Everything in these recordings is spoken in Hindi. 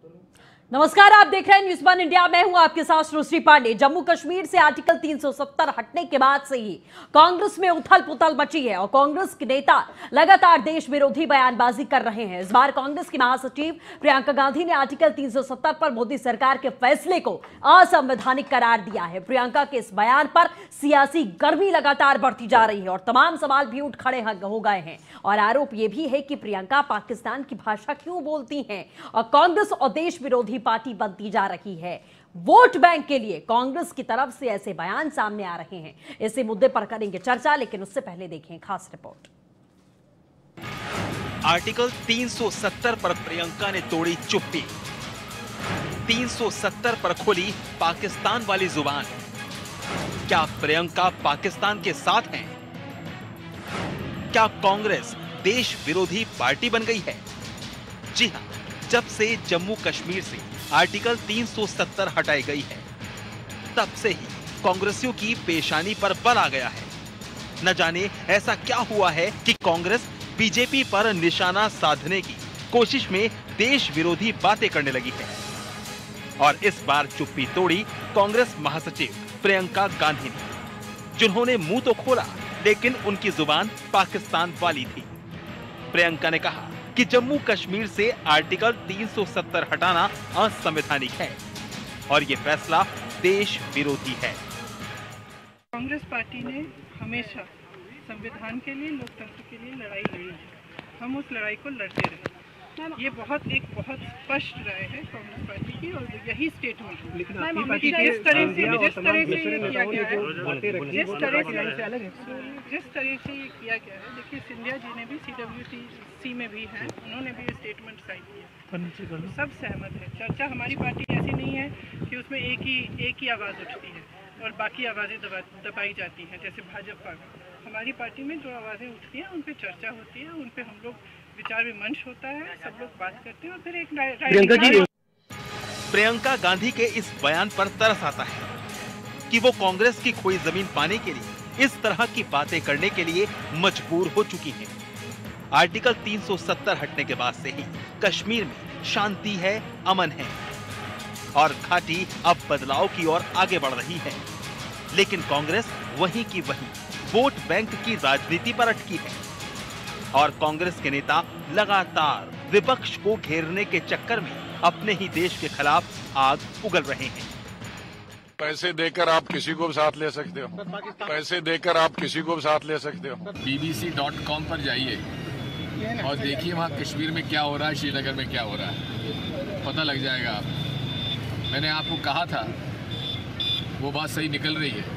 नमस्कार, आप देख रहे हैं न्यूज़ वन इंडिया। मैं हूं आपके साथ सुश्री पांडे। जम्मू कश्मीर से आर्टिकल 370 हटने के बाद से ही कांग्रेस में उथल पुथल मची है और कांग्रेस के नेता लगातार देश विरोधी बयानबाजी कर रहे हैं। इस बार कांग्रेस की महासचिव प्रियंका गांधी ने आर्टिकल 370 पर मोदी सरकार के फैसले को असंवैधानिक करार दिया है। प्रियंका के इस बयान पर सियासी गर्मी लगातार बढ़ती जा रही है और तमाम सवाल भी उठ खड़े हो गए हैं और आरोप यह भी है कि प्रियंका पाकिस्तान की भाषा क्यों बोलती हैं और कांग्रेस और देश विरोधी पार्टी बनती जा रही है। वोट बैंक के लिए कांग्रेस की तरफ से ऐसे बयान सामने आ रहे हैं। इसी मुद्दे पर करेंगे चर्चा, लेकिन उससे पहले देखें खास रिपोर्ट। आर्टिकल 370 पर प्रियंका ने तोड़ी चुप्पी। 370 पर खोली पाकिस्तान वाली जुबान। क्या प्रियंका पाकिस्तान के साथ हैं? क्या कांग्रेस देश विरोधी पार्टी बन गई है? जी हां, जब से जम्मू कश्मीर से आर्टिकल 370 हटाई गई है, तब से ही कांग्रेसियों की पेशानी पर बल आ गया है। न जाने ऐसा क्या हुआ है कि कांग्रेस बीजेपी पर निशाना साधने की कोशिश में देश विरोधी बातें करने लगी है। और इस बार चुप्पी तोड़ी कांग्रेस महासचिव प्रियंका गांधी ने, जिन्होंने मुंह तो खोला लेकिन उनकी जुबान पाकिस्तान वाली थी। प्रियंका ने कहा कि जम्मू कश्मीर से आर्टिकल 370 हटाना असंवैधानिक है और ये फैसला देश विरोधी है। कांग्रेस पार्टी ने हमेशा संविधान के लिए, लोकतंत्र के लिए लड़ाई लड़ी है। हम उस लड़ाई को लड़ते रहे। ये बहुत स्पष्ट राय है कांग्रेस पार्टी की और यही स्टेटमेंट है। जिस तरह से ये किया गया है, जिस तरह से ये किया गया है, देखिए सिंधिया जी ने भी CWC में भी हैं, उन्होंने भी ये स्टेटमेंट साइन किया, सब सहमत है। चर्चा हमारी पार्टी ऐसी नहीं है कि उसमें एक ही आवाज़ उठती है और बाकी आवाज़ें दबाई जाती हैं जैसे भाजपा में। हमारी पार्टी में जो आवाज़ें उठती हैं उन पे चर्चा होती है, उन पे हम लोग विचार विमर्श होता है, सब लोग बात करते हैं और फिर एक प्रियंका गांधी के इस बयान पर तरस आता है कि वो कांग्रेस की खोई जमीन पाने के लिए इस तरह की बातें करने के लिए मजबूर हो चुकी हैं। आर्टिकल 370 हटने के बाद से ही कश्मीर में शांति है, अमन है और घाटी अब बदलाव की ओर आगे बढ़ रही है। लेकिन कांग्रेस वहीं की वहीं वोट बैंक की राजनीति पर अटकी है और कांग्रेस के नेता लगातार विपक्ष को घेरने के चक्कर में अपने ही देश के खिलाफ आग उगल रहे हैं। पैसे देकर आप किसी को भी साथ ले सकते हो, पैसे देकर आप किसी को भी साथ ले सकते हो। bbc.com पर जाइए और देखिए वहाँ कश्मीर में क्या हो रहा है, श्रीनगर में क्या हो रहा है, पता लग जाएगा आप। मैंने आपको कहा था, वो बात सही निकल रही है।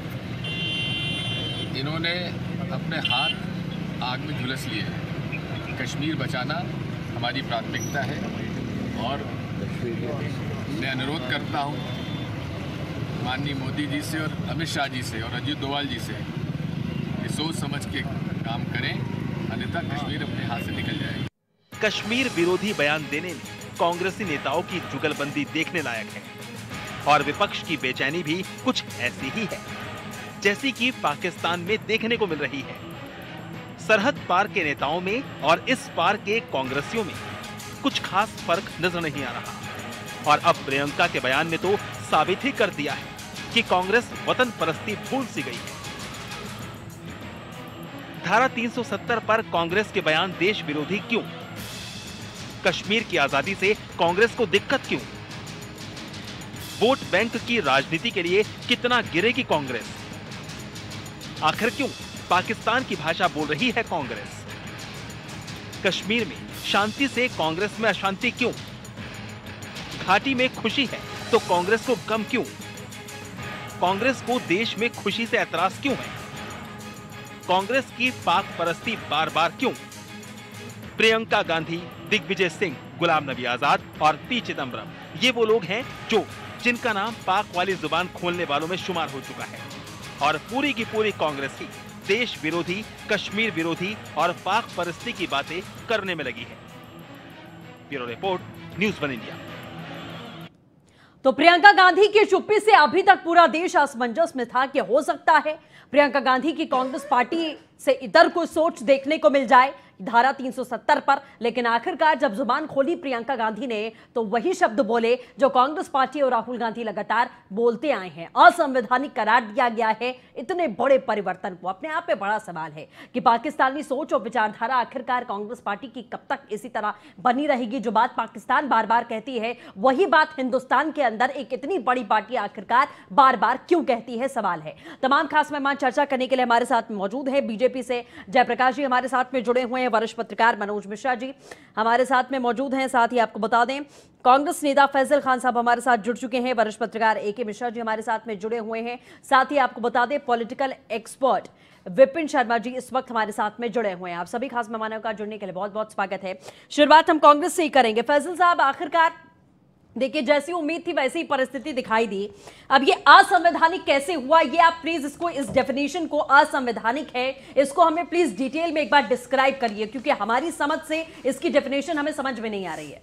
इन्होंने अपने हाथ आग में झुलस लिए। कश्मीर बचाना हमारी प्राथमिकता है और मैं अनुरोध करता हूं माननीय मोदी जी से और अमित शाह जी से और अजीत डोभाल जी से कि सोच समझ के काम करें, अन्यथा कश्मीर अपने हाथ से निकल जाएगी। कश्मीर विरोधी बयान देने में कांग्रेसी नेताओं की जुगलबंदी देखने लायक है और विपक्ष की बेचैनी भी कुछ ऐसी ही है जैसी कि पाकिस्तान में देखने को मिल रही है। सरहद पार के नेताओं में और इस पार के कांग्रेसियों में कुछ खास फर्क नजर नहीं आ रहा और अब प्रियंका के बयान ने तो साबित ही कर दिया है कि कांग्रेस वतन परस्ती भूल सी गई है। धारा 370 पर कांग्रेस के बयान देश विरोधी क्यों? कश्मीर की आजादी से कांग्रेस को दिक्कत क्यों? वोट बैंक की राजनीति के लिए कितना गिरेगी कांग्रेस? आखिर क्यों पाकिस्तान की भाषा बोल रही है कांग्रेस? कश्मीर में शांति से कांग्रेस में अशांति क्यों? घाटी में खुशी है तो कांग्रेस को गम क्यों? कांग्रेस को देश में खुशी से ऐतराज क्यों है? कांग्रेस की पाक परस्ती बार बार क्यों? प्रियंका गांधी, दिग्विजय सिंह, गुलाम नबी आजाद और पी चिदम्बरम, ये वो लोग हैं जिनका नाम पाक वाली जुबान खोलने वालों में शुमार हो चुका है और पूरी की पूरी कांग्रेस ही देश विरोधी, कश्मीर विरोधी और पाक परस्ती की बातें करने में लगी है। Bureau report, news one India. तो प्रियंका गांधी की चुप्पी से अभी तक पूरा देश असमंजस में था कि हो सकता है प्रियंका गांधी की कांग्रेस पार्टी से इधर कोई सोच देखने को मिल जाए धारा 370 पर, लेकिन आखिरकार जब जुबान खोली प्रियंका गांधी ने तो वही शब्द बोले जो कांग्रेस पार्टी और राहुल गांधी लगातार बोलते आए हैं। असंवैधानिक करार दिया गया है। इतने बड़े परिवर्तन को अपने आप में बड़ा सवाल है कि पाकिस्तानी सोच और विचारधारा आखिरकार कांग्रेस पार्टी की कब तक इसी तरह बनी रहेगी। जो बात पाकिस्तान बार बार कहती है वही बात हिंदुस्तान के अंदर एक इतनी बड़ी पार्टी आखिरकार बार बार क्यों कहती है, सवाल है। तमाम खास मेहमान चर्चा करने के लिए हमारे साथ मौजूद हैं। बीजेपी से जयप्रकाश जी हमारे साथ में जुड़े हुए हैं, वरिष्ठ पत्रकार मनोज मिश्रा जी हमारे साथ में मौजूद हैं। साथ ही आपको बता दें कांग्रेस नेता फैजल खान साहब हमारे साथ जुड़ चुके हैं, वरिष्ठ पत्रकार AK मिश्रा जी हमारे साथ में जुड़े हुए हैं। साथ ही आपको बता दें पॉलिटिकल एक्सपर्ट विपिन शर्मा जी इस वक्त हमारे साथ में जुड़े हुए हैं। आप सभी खास मेहमानों का जुड़ने के लिए बहुत बहुत स्वागत है। शुरुआत हम कांग्रेस से ही करेंगे। फैजल साहब, आखिरकार देखिए जैसी उम्मीद थी वैसी ही परिस्थिति दिखाई दी। अब ये असंवैधानिक कैसे हुआ, ये आप प्लीज इसको, इस डेफिनेशन को, असंवैधानिक है, इसको हमें प्लीज डिटेल में एक बार डिस्क्राइब करिए, क्योंकि हमारी समझ से इसकी डेफिनेशन हमें समझ में नहीं आ रही है।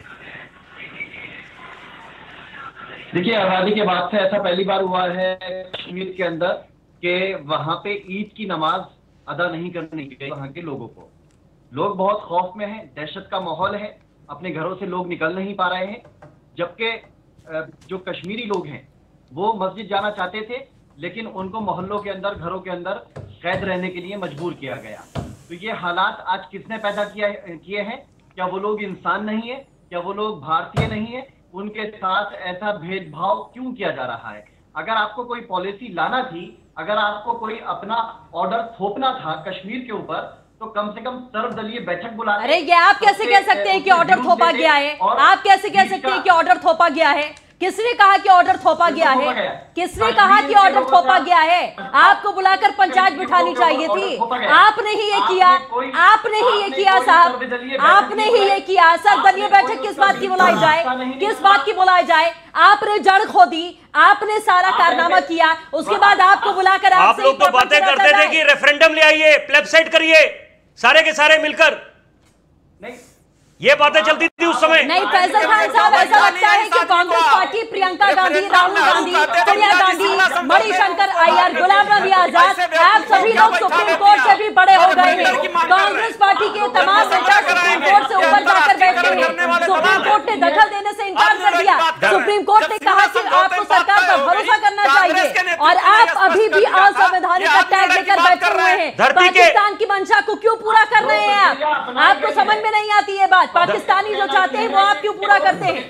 देखिए, आजादी के बाद से ऐसा पहली बार हुआ है कश्मीर के अंदर कि वहां पे ईद की नमाज अदा नहीं करने की वहां के लोगों को। लोग बहुत खौफ में हैं, दहशत का माहौल है, अपने घरों से लोग निकल नहीं पा रहे हैं। जबकि जो कश्मीरी लोग हैं वो मस्जिद जाना चाहते थे, लेकिन उनको मोहल्लों के अंदर, घरों के अंदर कैद रहने के लिए मजबूर किया गया। तो ये हालात आज किसने पैदा किए हैं? क्या वो लोग इंसान नहीं है? क्या वो लोग भारतीय नहीं है? उनके साथ ऐसा भेदभाव क्यों किया जा रहा है? अगर आपको कोई पॉलिसी लाना थी, अगर आपको कोई अपना ऑर्डर थोपना था कश्मीर के ऊपर, तो कम से कम सर्वदलीय बैठक बुला। अरे ये आप कैसे कह सकते हैं कि ऑर्डर थोपा गया है? आप कैसे कह सकते हैं कि ऑर्डर थोपा गया है? किसने कहा कि ऑर्डर थोपा गया है? किसने कहा कि ऑर्डर थोपा गया है? आपको बुलाकर पंचायत बिठानी चाहिए थी। आपने ही ये किया, आपने ही ये किया साहब, आपने ही ये किया। सर्वदलीय बैठक किस बात की बुलाई जाए? किस बात की बुलाई जाए? आपने जड़ खोदी, आपने सारा कारनामा किया, उसके बाद आपको बुलाकर आप लोग तो बातें करते थे कि रेफरेंडम ले आइए, प्लेबसाइट करिए, सारे के सारे मिलकर। नहीं, ये बातें चलती थी उस समय। नहीं फैजल खान साहब, ऐसा लगता है कि कांग्रेस पार्टी प्रियंका गांधी, राहुल गांधी, सोनिया गांधी, मणिशंकर अय्यर, गुलाम नबी आजाद, आप सभी लोग सुप्रीम कोर्ट से भी बड़े हो गए हैं। कांग्रेस पार्टी के तमाम नेता सुप्रीम कोर्ट से ऊपर जाकर बैठे हैं। सुप्रीम कोर्ट ने दखल देने से इनकार कर दिया। सुप्रीम कोर्ट ने कहा कि आपको सरकार पर भरोसा करना चाहिए, और आप अभी भी असंवैधानिक का टैग लेकर बैठे हुए हैं। पाकिस्तान की मंशा को क्यों पूरा कर रहे हैं आप? आपको समझ में नहीं आती है बात? पाकिस्तानी जो चाहते हैं वो आप क्यों पूरा करते हैं?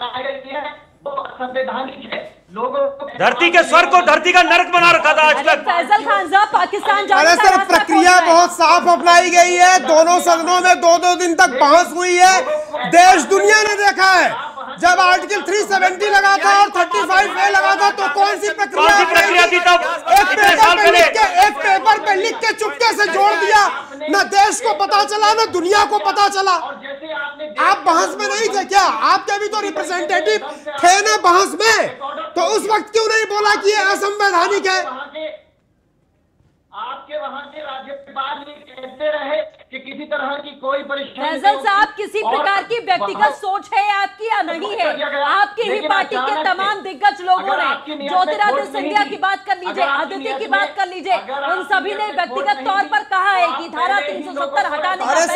संवैधानिक है। लोगों धरती के स्वर्ग को धरती का नरक बना रखा था आज तक। फैजल खान साहब, पाकिस्तान अरे सर, प्रक्रिया बहुत साफ अपनाई गई है। दोनों सदनों में 2-2 दिन तक बहस हुई है। देश दुनिया ने देखा है, जब आर्टिकल 370 लगा था और 35A लगा था तो कौन सी प्रक्रिया थी? एक पेपर पे लिख के चुपके से जोड़ दिया, ना देश को पता चला ना दुनिया को पता चला। आप बहस में नहीं थे क्या? आपके भी तो रिप्रेजेंटेटिव थे ना बहस में, तो उस वक्त क्यों नहीं बोला कि ये असंवैधानिक है? आपके वहां के राज्यपाल कहते रहे कि किसी तरह की कोई परेशानी। फैजल साहब, किसी प्रकार की व्यक्तिगत सोच है आपकी या नहीं है? आपकी ही पार्टी के तमाम दिग्गज लोगों ने, ज्योतिरादित्य सिंधिया की बात कर लीजिए, आदित्य की बात कर लीजिए, उन सभी ने व्यक्तिगत तौर पर कहा है कि धारा 370 हटाने का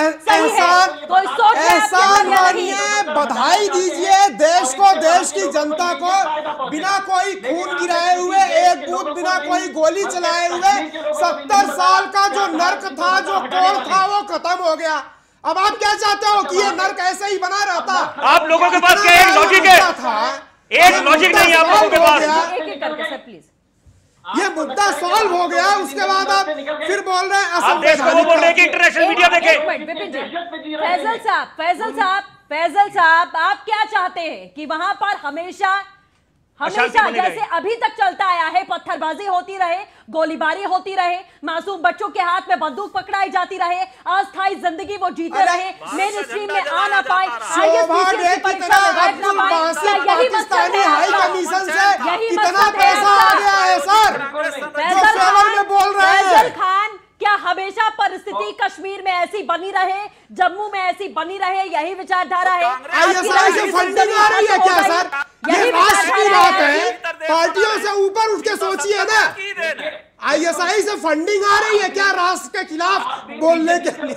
एहसान मानिए, बधाई दीजिए देश को, देश की जनता को। बिना कोई खून गिराए हुए, एक बूथ बिना कोई गोली चलाए हुए 70 साल का जो नर्क था, जो कोड़ था, वो खत्म हो गया। अब आप क्या चाहते हो कि ये नर्क ऐसे ही बना रहता? आप लोगों के पास क्या एक लॉजिक है? एक लॉजिक नहीं आप लोगों के पास। ये मुद्दा सॉल्व हो गया, उसके बाद आप फिर बोल रहे हैं आप देश को वो बोल रहे हैं कि इंटरनेशनल मीडिया देखे। फैजल साहब, आप क्या चाहते हैं कि वहां पर हमेशा जैसे अभी तक चलता आया है पत्थरबाजी होती रहे, गोलीबारी होती रहे, मासूम बच्चों के हाथ में बंदूक पकड़ाई जाती रहे, अस्थायी जिंदगी वो जीते रहे, मेन स्ट्रीम में आ ना पाए, पाकिस्तानी हाई कमीशन से कितना पैसा आ गया है सर, जो फेवर में बोल रहे हैं। फैजल खान, क्या हमेशा परिस्थिति कश्मीर में ऐसी बनी रहे, जम्मू में ऐसी बनी रहे, यही विचारधारा है? ISI से फंडिंग आ रही है क्या सर? ये राष्ट्र की बात है, पार्टियों से ऊपर उठ के सोचिए ना। ISI से फंडिंग आ रही है क्या राष्ट्र के खिलाफ बोलने के लिए?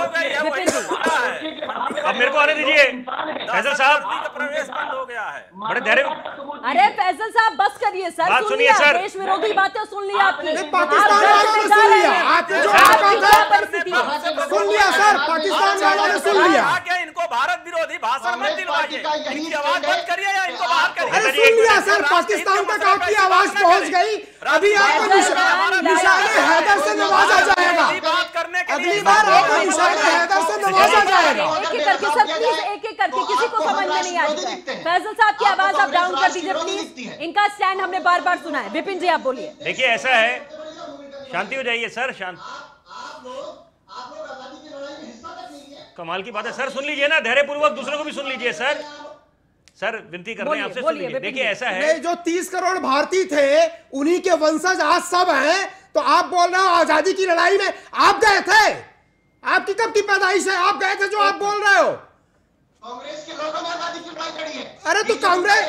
अब मेरे को आने दीजिए फैजल साहब, प्रवेश बंद हो गया है। बड़े धैर्य। अरे फैजल साहब बस करिए सर, बात सुन सुनिए लिया, सर। देश विरोधी बातें सुन ली आपकी। पाकिस्तान आप वालों ने जज सुन से लिया, जा रहे आपने हैं। जो आपकी कहा क्या था परिस्थिति है? सुन लिया सर, पाकिस्तान वालों ने सुन लिया। क्या इनको भारत विरोधी भाषण मत दिलवाइए, इनकी आवाज बंद करिए या इनको बाहर करिए। अरे सुन लिया सर, पाकिस्तान तक आपकी आवाज पहुंच गई। अभी आपको निशाने हैदर से नवाजा जाएगा, अगली बार आपको निशाने हैदर से नवाजा जाएगा। एक एक करके सर, प्लीज एक एक करके, किसी को समझ में नहीं आ रहा है। फैजल साहब की आवाज आप डाउन कर दीजिए प्लीज, इनका स्टैंड हमने बार बार सुना है। विपिन जी आप बोलिए। देखिए ऐसा है, शांति हो जाइए सर, शांत। कमाल की बात है सर, सुन लीजिए ना धैर्यपूर्वक, दूसरों को भी सुन लीजिए सर। सर विनती कर रहे हैं आपसे, सुन लीजिए। देखिए ऐसा है, जो 30 करोड़ भारतीय थे उन्हीं के वंशज आज सब हैं, तो आप बोल रहे हो आजादी की लड़ाई में आप गए थे? आपकी कब की पैदाइश है? आप गए थे जो आप बोल रहे हो? कांग्रेस के लोगों ने आजादी की लड़ाई लड़ी है। अरे तो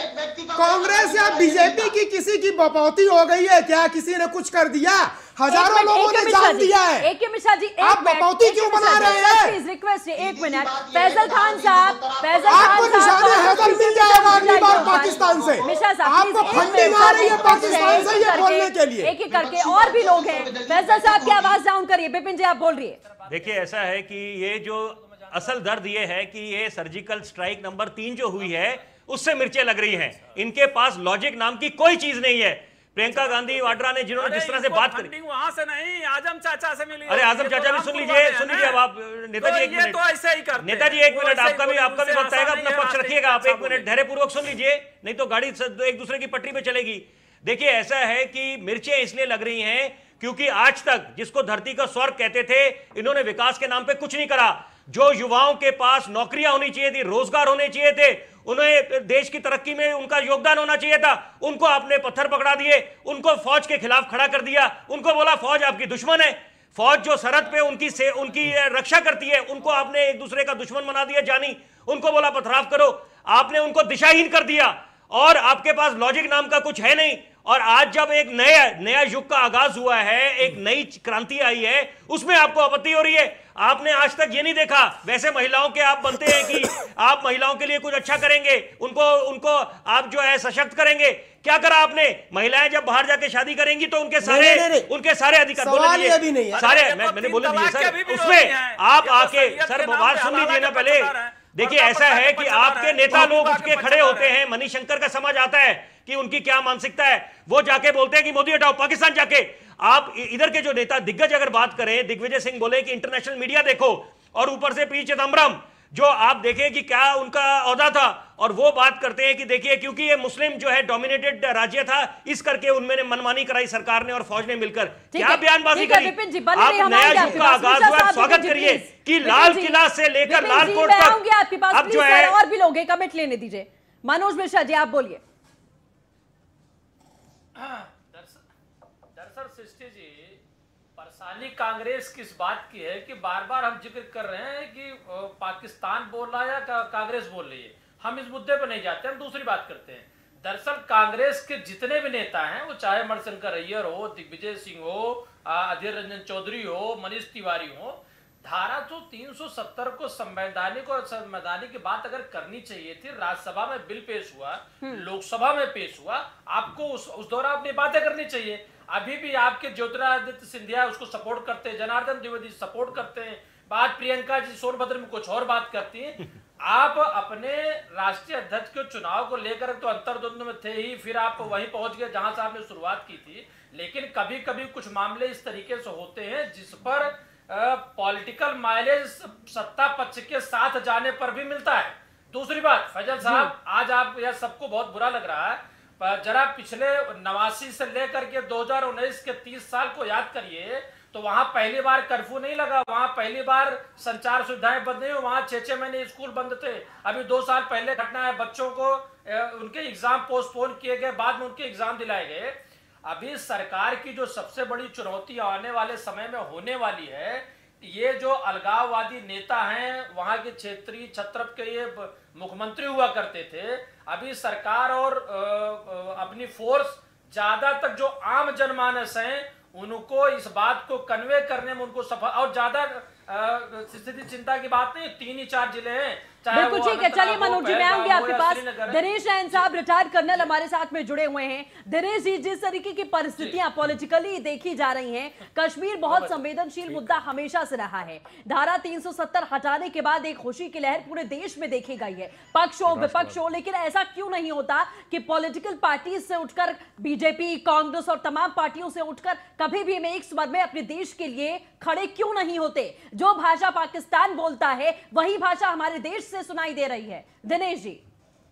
कांग्रेस या बीजेपी की किसी की बपौती हो गई है क्या? किसी ने कुछ कर दिया? हजारों लोगों ने जान दिया है। एक मिश्रा जी, आप बपौती क्यों बना रहे हैं? प्लीज रिक्वेस्ट है, एक मिनट। फैजल खान साहब, आपको निशाने हैदर मिल जाएगा अगली बार पाकिस्तान से। मिश्रा साहब आपको फंडिंग आ रही है पाकिस्तान से ये बोलने के लिए। एक एक करके, और भी लोग हैं। फैजल साहब की आवाज डाउन करिए। विपिन जी आप बोल रही है। देखिए ऐसा है कि ये जो असल दर्द ये है कि ये सर्जिकल स्ट्राइक नंबर 3 जो हुई है उससे मिर्चें लग रही हैं। इनके पास लॉजिक नाम की कोई चीज नहीं है। प्रियंका गांधी वाड्रा ने जिन्होंने जिस तरह से बात करी, वहां से नहीं, आजम चाचा से मिली। अरे आजम चाचा भी सुन लीजिए अब आप। नेताजी एक मिनट, तो ऐसे ही करते, नेताजी एक मिनट, आपका भी वक्त आएगा, अपना पक्ष रखिएगा। आप एक मिनट धैर्यपूर्वक सुन लीजिए, नहीं तो गाड़ी एक दूसरे की पटरी पे चलेगी। देखिए ऐसा है कि मिर्चें इसलिए लग रही हैं क्योंकि आज तक जिसको धरती का स्वर्ग कहते थे, इन्होंने विकास के नाम पे कुछ नहीं करा। जो युवाओं के पास नौकरियां होनी चाहिए थी, रोजगार होने चाहिए थे, उन्हें देश की तरक्की में उनका योगदान होना चाहिए था, उनको आपने पत्थर पकड़ा दिए, उनको फौज के खिलाफ खड़ा कर दिया, उनको बोला फौज आपकी दुश्मन है। फौज जो सरहद पे उनकी रक्षा करती है, उनको आपने एक दूसरे का दुश्मन बना दिया जानी, उनको बोला पथराव करो। आपने उनको दिशाहीन कर दिया और आपके पास लॉजिक नाम का कुछ है नहीं। और आज जब एक नया युग का आगाज हुआ है, एक नई क्रांति आई है, उसमें आपको आपत्ति हो रही है। आपने आज तक ये नहीं देखा, वैसे महिलाओं के आप बनते हैं कि आप महिलाओं के लिए कुछ अच्छा करेंगे, उनको आप जो है सशक्त करेंगे। क्या करा आपने? महिलाएं जब बाहर जाके शादी करेंगी तो उनके सारे अधिकार सारे मैंने बोले दिए सर, उसमें आप आके सर बात सुन लीजिए ना पहले। देखिए ऐसा है कि आपके नेता लोग उठ के खड़े होते हैं, मणिशंकर का समझ आता है कि उनकी क्या मानसिकता है, वो जाके बोलते हैं कि मोदी हटाओ पाकिस्तान जाके। आप इधर के जो नेता दिग्गज अगर बात करें, दिग्विजय सिंह बोले कि इंटरनेशनल मीडिया देखो, और ऊपर से पी चिदम्बरम जो आप देखें कि क्या उनका ओहदा था, और वो बात करते हैं कि देखिए क्योंकि ये मुस्लिम जो है डोमिनेटेड राज्य था, इस करके उनमें मनमानी कराई सरकार ने और फौज ने मिलकर। क्या बयानबाजी करी? आप नया युग का आगाज हुआ, स्वागत करिए कि लाल किला से लेकर लाल कोट तक अब जो है। और भी लोग हैं, कमेंट लेने दीजिए। मनोज मिश्रा जी आप बोलिए। दरअसल सृष्टि जी, परेशानी कांग्रेस किस बात की है कि बार बार हम जिक्र कर रहे हैं कि पाकिस्तान बोल रहा है या कांग्रेस बोल रही है। हम इस मुद्दे पर नहीं जाते, हम दूसरी बात करते हैं। दरअसल कांग्रेस के जितने भी नेता हैं, वो चाहे मणिशंकर अय्यर हो, दिग्विजय सिंह हो, अधीर रंजन चौधरी हो, मनीष तिवारी हो, धारा जो 370 को संवैधानिक और संवैधानिक की बात अगर करनी चाहिए थी, राज्यसभा में बिल पेश हुआ, लोकसभा में पेश हुआ, आपको उस दौरान अपनी बातें करनी चाहिए। अभी भी आपके ज्योतिरादित्य सिंधिया उसको सपोर्ट करते हैं, जनार्दन द्विवेदी सपोर्ट करते हैं, बात प्रियंका जी सोनभद्र में कुछ और बात करती हैं। आप अपने राष्ट्रीय अध्यक्ष के चुनाव को लेकर तो अंतर्द्वंद में थे ही, फिर आप वहीं पहुंच गए जहां से आपने शुरुआत की थी। लेकिन कभी कभी कुछ मामले इस तरीके से होते हैं जिस पर पॉलिटिकल माइलेज सत्ता पक्ष के साथ जाने पर भी मिलता है। दूसरी बात, फैजल साहब, आज आप यह सबको बहुत बुरा लग रहा है, जरा पिछले 89 से लेकर के 2019 के 30 साल को याद करिए, तो वहां पहली बार कर्फ्यू नहीं लगा, वहां पहली बार संचार सुविधाएं बंद नहीं हुई, वहां 6-6 महीने स्कूल बंद थे। अभी 2 साल पहले घटना है, बच्चों को उनके एग्जाम पोस्टपोन किए गए, बाद में उनके एग्जाम दिलाए गए। अभी सरकार की जो सबसे बड़ी चुनौती आने वाले समय में होने वाली है, ये जो अलगाववादी नेता हैं, वहां के क्षेत्रीय छत्रप के ये मुख्यमंत्री हुआ करते थे, अभी सरकार और अपनी फोर्स ज्यादा तक जो आम जनमानस हैं उनको इस बात को कन्वे करने में उनको सफल, और ज्यादा स्थिति चिंता की बात नहीं, 3 ही 4 जिले हैं। बिल्कुल ठीक है, चलिए मनोज जी मैं आऊंगी आपके पास। दिनेश जैन साहब रिटायर्ड कर्नल हमारे साथ में जुड़े हुए हैं। दिनेश जी, जिस तरीके की परिस्थितियां पॉलिटिकली देखी जा रही हैं, कश्मीर बहुत संवेदनशील मुद्दा हमेशा से रहा है। धारा 370 हटाने के बाद एक खुशी की लहर पूरे देश में देखी गई है, पक्ष हो विपक्ष हो, लेकिन ऐसा क्यों नहीं होता कि पॉलिटिकल पार्टी से उठकर बीजेपी, कांग्रेस और तमाम पार्टियों से उठकर कभी भी एक स्वर में अपने देश के लिए खड़े क्यों नहीं होते? जो भाषा पाकिस्तान बोलता है वही भाषा हमारे देश से सुनाई दे रही है। दिनेश जी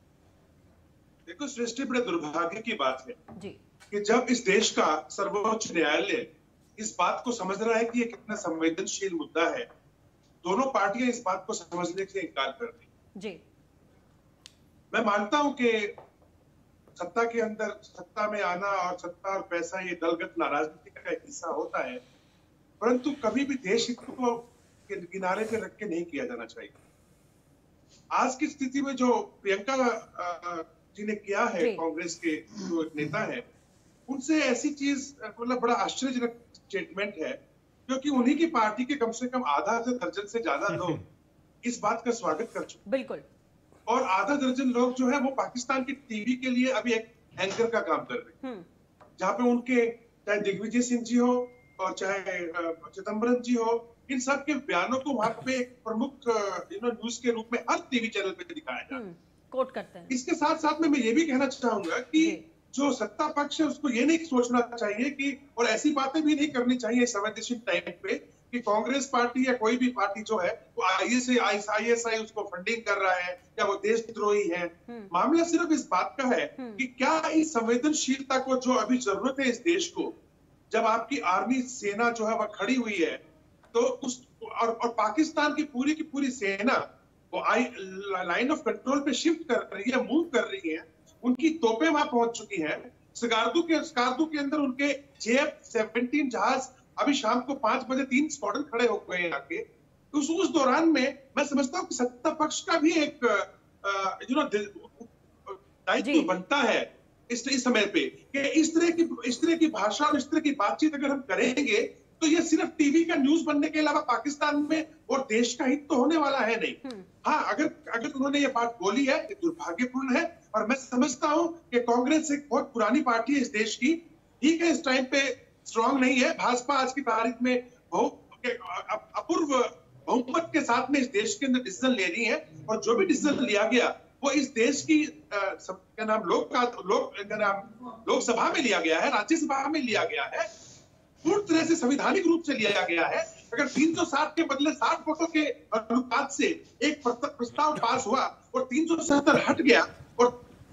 देखो, सृष्टि बड़े दुर्भाग्य की बात है जी कि जब इस देश का सर्वोच्च न्यायालय इस बात को समझ रहा है कि ये कितना संवेदनशील मुद्दा है, दोनों पार्टियां इस बात को समझने से इनकार कर रही जी। मैं मानता हूं कि सत्ता के अंदर सत्ता में आना और सत्ता और पैसा ये दलगत राजनीति का एक हिस्सा होता है, परंतु कभी भी देश हित को किनारे पे रख के नहीं किया जाना चाहिए। आज की स्थिति में जो प्रियंका जी ने किया है, कांग्रेस के जो नेता है, उनसे ऐसी चीज मतलब बड़ा आश्चर्यजनक स्टेटमेंट है, क्योंकि उन्हीं की पार्टी के कम से कम आधा से दर्जन से ज्यादा लोग इस बात का स्वागत कर चुके। बिल्कुल। और आधा दर्जन लोग जो है वो पाकिस्तान की टीवी के लिए अभी एक एंकर का काम कर रहे हैं, जहाँ पे उनके चाहे दिग्विजय सिंह जी हो और चाहे चिदम्बरम जी हो, इन सब के बयानों को वहां पे एक प्रमुख न्यूज के रूप में हर टीवी चैनल पे दिखाया जाता है, कोट करते हैं। इसके साथ साथ में मैं ये भी कहना चाहूंगा कि जो सत्ता पक्ष है उसको ये नहीं सोचना चाहिए कि, और ऐसी बातें भी नहीं करनी चाहिए संवेदनशील टाइम पे कि कांग्रेस पार्टी या कोई भी पार्टी जो है वो ISI उसको फंडिंग कर रहा है या वो देशद्रोही है। मामला सिर्फ इस बात का है कि क्या इस संवेदनशीलता को जो अभी जरूरत है इस देश को, जब आपकी आर्मी सेना जो है वह खड़ी हुई है, तो उस और पाकिस्तान की पूरी सेना वो लाइन ऑफ कंट्रोल पे शिफ्ट कर रही है, मूव कर रही है, उनकी तोपें वहां पहुंच चुकी हैं। स्कार्दू के अंदर उनके JF-17 जहाज अभी शाम को 5 बजे 3 स्क्वाड्रन खड़े हो गए हैं आके। तो उस दौरान में मैं समझता हूँ कि सत्ता पक्ष का भी एक दायित्व बनता है इस समय पे कि इस तरह की भाषा और इस तरह की बातचीत अगर हम करेंगे तो ये सिर्फ टीवी का न्यूज बनने के अलावा पाकिस्तान में और देश का हित तो होने वाला है नहीं। हाँ, अगर उन्होंने ये बात बोली है, ये दुर्भाग्यपूर्ण है। और मैं समझता हूँ कि कांग्रेस एक बहुत पुरानी पार्टी है इस देश की, ठीक है, इस टाइम पे स्ट्रांग नहीं है। भाजपा आज की तारीख में अपूर्व बहुमत के साथ में इस देश के अंदर डिसीजन ले रही है, और जो भी डिसीजन लिया गया वो इस देश की लोकसभा में लिया गया है, राज्यसभा में लिया गया है, पूरी तरह से संवैधानिक रूप से लिया गया है। अगर 360 के बदले 60 वोटों के अनुपात से एक प्रस्ताव पास हुआ और 370 हट गया और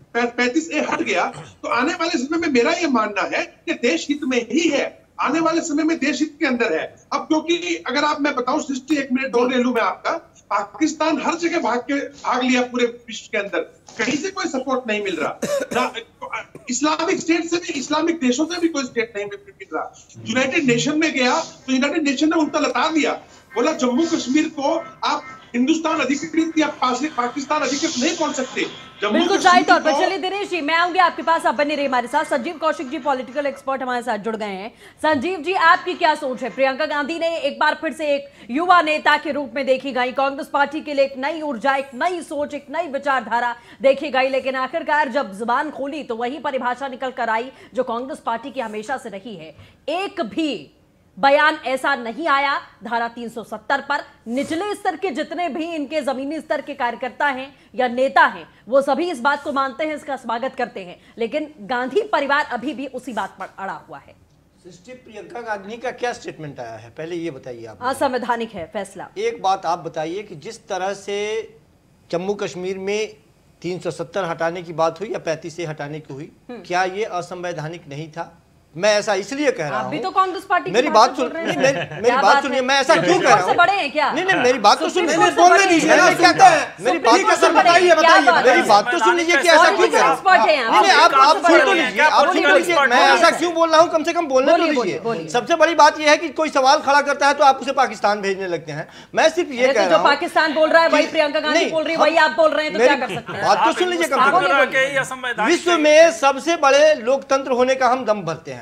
35A हट गया, तो आने वाले समय में मेरा ये मानना है कि देश हित में ही है, आने वाले समय में देश हित के अंदर है। अब क्योंकि अगर आप मैं बताऊं सृष्टि, 1 मिनट और ले लूं मैं आपका, पाकिस्तान हर जगह भाग लिया पूरे विश्व के अंदर, कहीं से कोई सपोर्ट नहीं मिल रहा। इस्लामिक स्टेट से भी, इस्लामिक देशों से भी कोई स्टेट नहीं मिल रहा। यूनाइटेड नेशन में गया तो यूनाइटेड नेशन ने उल्टा लता दिया, बोला जम्मू कश्मीर को आप हिंदुस्तान अधिकृत या पाकिस्तान अधिकृत नहीं बोल सकते। बिल्कुल सही तौर पर। चलिए दिनेश जी, मैं आऊंगी आपके पास, आप बने रहिए हमारे साथ। संजीव कौशिक जी पॉलिटिकल एक्सपर्ट हमारे साथ जुड़ गए हैं। संजीव जी, आपकी क्या सोच है? प्रियंका गांधी ने एक बार फिर से एक युवा नेता के रूप में देखी गई, कांग्रेस पार्टी के लिए एक नई ऊर्जा, एक नई सोच, एक नई विचारधारा देखी गई, लेकिन आखिरकार जब जुबान खोली तो वही परिभाषा निकल कर आई जो कांग्रेस पार्टी की हमेशा से रही है। एक भी बयान ऐसा नहीं आया धारा 370 पर। निचले स्तर के जितने भी इनके जमीनी स्तर के कार्यकर्ता हैं या नेता हैं, वो सभी इस बात को मानते हैं, इसका स्वागत करते हैं, लेकिन गांधी परिवार अभी भी उसी बात पर अड़ा हुआ है। सृष्टि, प्रियंका गांधी का क्या स्टेटमेंट आया है, पहले ये बताइए आप। असंवैधानिक है फैसला। एक बात आप बताइए कि जिस तरह से जम्मू कश्मीर में 370 हटाने की बात हुई या 35A हटाने की हुई, क्या ये असंवैधानिक नहीं था? मैं ऐसा इसलिए कह रहा हूँ, अभी तो कांग्रेस पार्टी मेरी बात सुन, मेरी बात सुनिए, मैं ऐसा क्यों कह रहा हूँ? बड़े हैं क्या? नहीं, मेरी बात तो सुन, बोलने दीजिए, क्या कहा? मेरी बात तो सुन, बताइए, मेरी बात तो सुन लीजिए कि ऐसा क्यों कह रहा हूँ? नहीं, आप सुन तो लीजिए, आप सुन तो लीजिए, मैं ऐसा क्यों बोल रहा हूँ, कम से कम बोलने तो लीजिए। सबसे बड़ी बात यह है कि कोई सवाल खड़ा करता है तो आप उसे पाकिस्तान भेजने लगते हैं। मैं सिर्फ ये कह रहा हूँ, पाकिस्तान बोल रहा है वही प्रियंका गांधी बोल रही है, वही आप बोल रहे हैं, तो क्या कर सकते हैं? बात तो सुन लीजिए। विश्व में सबसे बड़े लोकतंत्र होने का हम दम भरते हैं,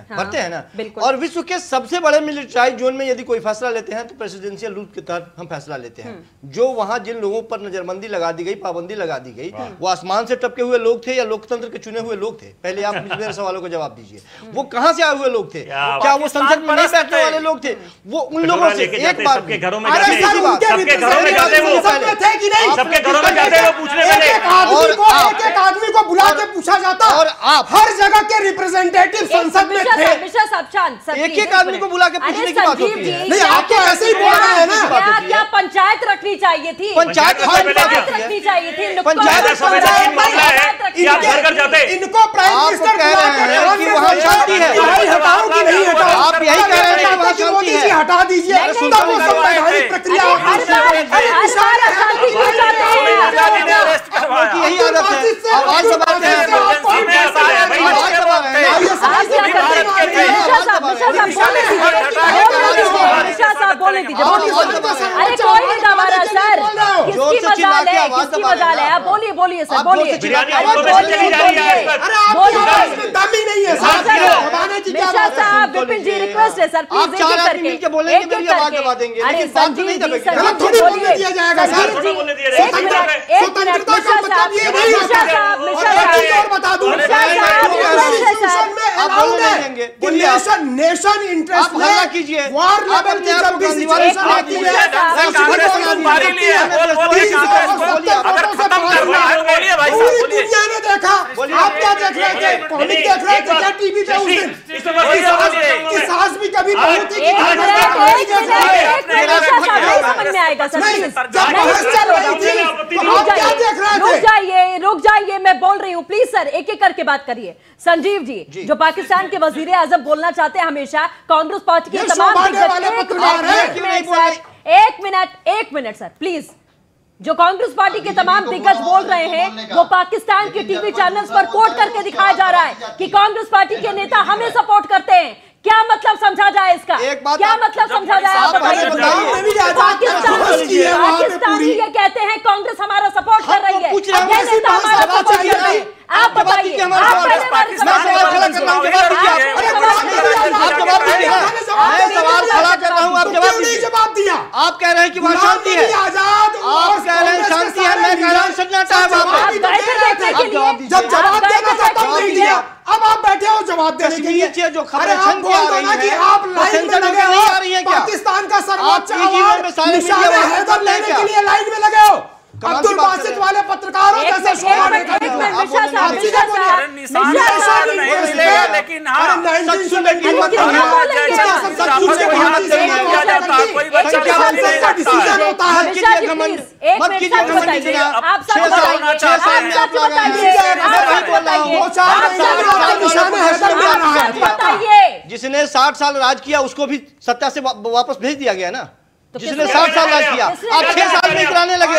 हैं, भरते हैं ना। और विश्व के सबसे बड़े मिलिट्राइज जोन में यदि कोई फैसला लेते हैं तो प्रेसिडेंशियल रूल के तहत हम फैसला लेते हैं। जो वहां जिन लोगों पर नजरबंदी लगा दी गई, पाबंदी लगा दी गई, वो आसमान से टपके हुए लोग थे या लोकतंत्र के चुने हुए लोग थे? पहले आप मेरे सवालों का जवाब दीजिए। वो कहाँ से आए हुए लोग थे? क्या वो संसद में नहीं बैठने वाले लोग थे? वो उन लोगों से एक बार सबके घरों में जाते हैं वो सबके घरों में जाते हैं पूछने वाले एक आदमी को बुला के पूछा जाता और आप हर जगह के रिप्रेजेंटेटिव संसद में थे। एक आदमी को बुला के पूछने की बात होती है। नहीं, आप तो ऐसे ही बोल रहे हैं ना। क्या पंचायत रखनी चाहिए थी? पंचायत रखनी चाहिए थी। इनको प्राइम मिनिस्टर कह रहे हैं कि वहाँ शांति है, हटाओ कि नहीं हटाओ? आप यही कह रहे हैं कि वहाँ शांति है, हटा दीजिए। तब वो संवैधानिक प्रक्रिया यही आदत है। आवाज दबाते हैं, बोलने दीजिए। अरे कोई नहीं दबा रहा सर, किसकी मजाल है, किसकी मजाल है? आप बोलिए बोलिए सर, बोलिए। मिश्रा साहब, विपिन जी रिक्वेस्ट है सर, प्लीज एक करके आवाज दबा देंगे। अरे संजीव जी, थोड़ी बोलने दिया जाएगा सर। नेशन इंटरेस्ट हल्ला कीजिए, वॉर लेवल की जब भी सिचुएशन आती है, पूरी दुनिया ने देखा। आप क्या देख रहे थे? कॉमिक देख रहे थे क्या टीवी पे उस दिन? कि सास भी कभी बहू थी कि समझ में आएगा सर। रुक जाइए, मैं बोल रही हूँ, प्लीज सर एक एक करके बात करिए। संजीव जी, जो पाकिस्तान के वजीर आजम बोलना चाहते हैं हमेशा, कांग्रेस पार्टी के तमाम एक मिनट सर प्लीज। जो कांग्रेस पार्टी के तमाम दिग्गज बोल रहे हैं, वो पाकिस्तान के टीवी चैनल्स पर कोट करके दिखाया जा रहा है कि कांग्रेस पार्टी के नेता हमें सपोर्ट करते हैं। क्या मतलब समझा जाए इसका? क्या मतलब समझा जाए? आप बताइए। पाकिस्तान ये कहते हैं कांग्रेस हमारा सपोर्ट कर रही है, ये नेता हमारा सपोर्ट कर रहे हैं। आप बताइए। जवाब दिया। आप कह रहे हैं कि वहाँ शांति है, आजाद आप कह रहे हैं शांति है, मैं कह रहा हूँ सन्नाटा है वहाँ पे। जब जवाब देना था तब नहीं दिया, अब आप बैठे हो जवाब देने के लिए। जो अरे आप बोल दो ना कि आप लाइन में लगे हो, पाकिस्तान का सर्वोच्च अवार्ड निशान हैदर लेने के लिए लाइन में लगे हो। अब्दुल बासित वाले पत्रकारों जैसे शोभा जिसने 60 साल राज किया उसको भी सत्ता से वापस भेज दिया गया ना। जिसने 60 साल राज किया, आप 6 साल में कराने लगे।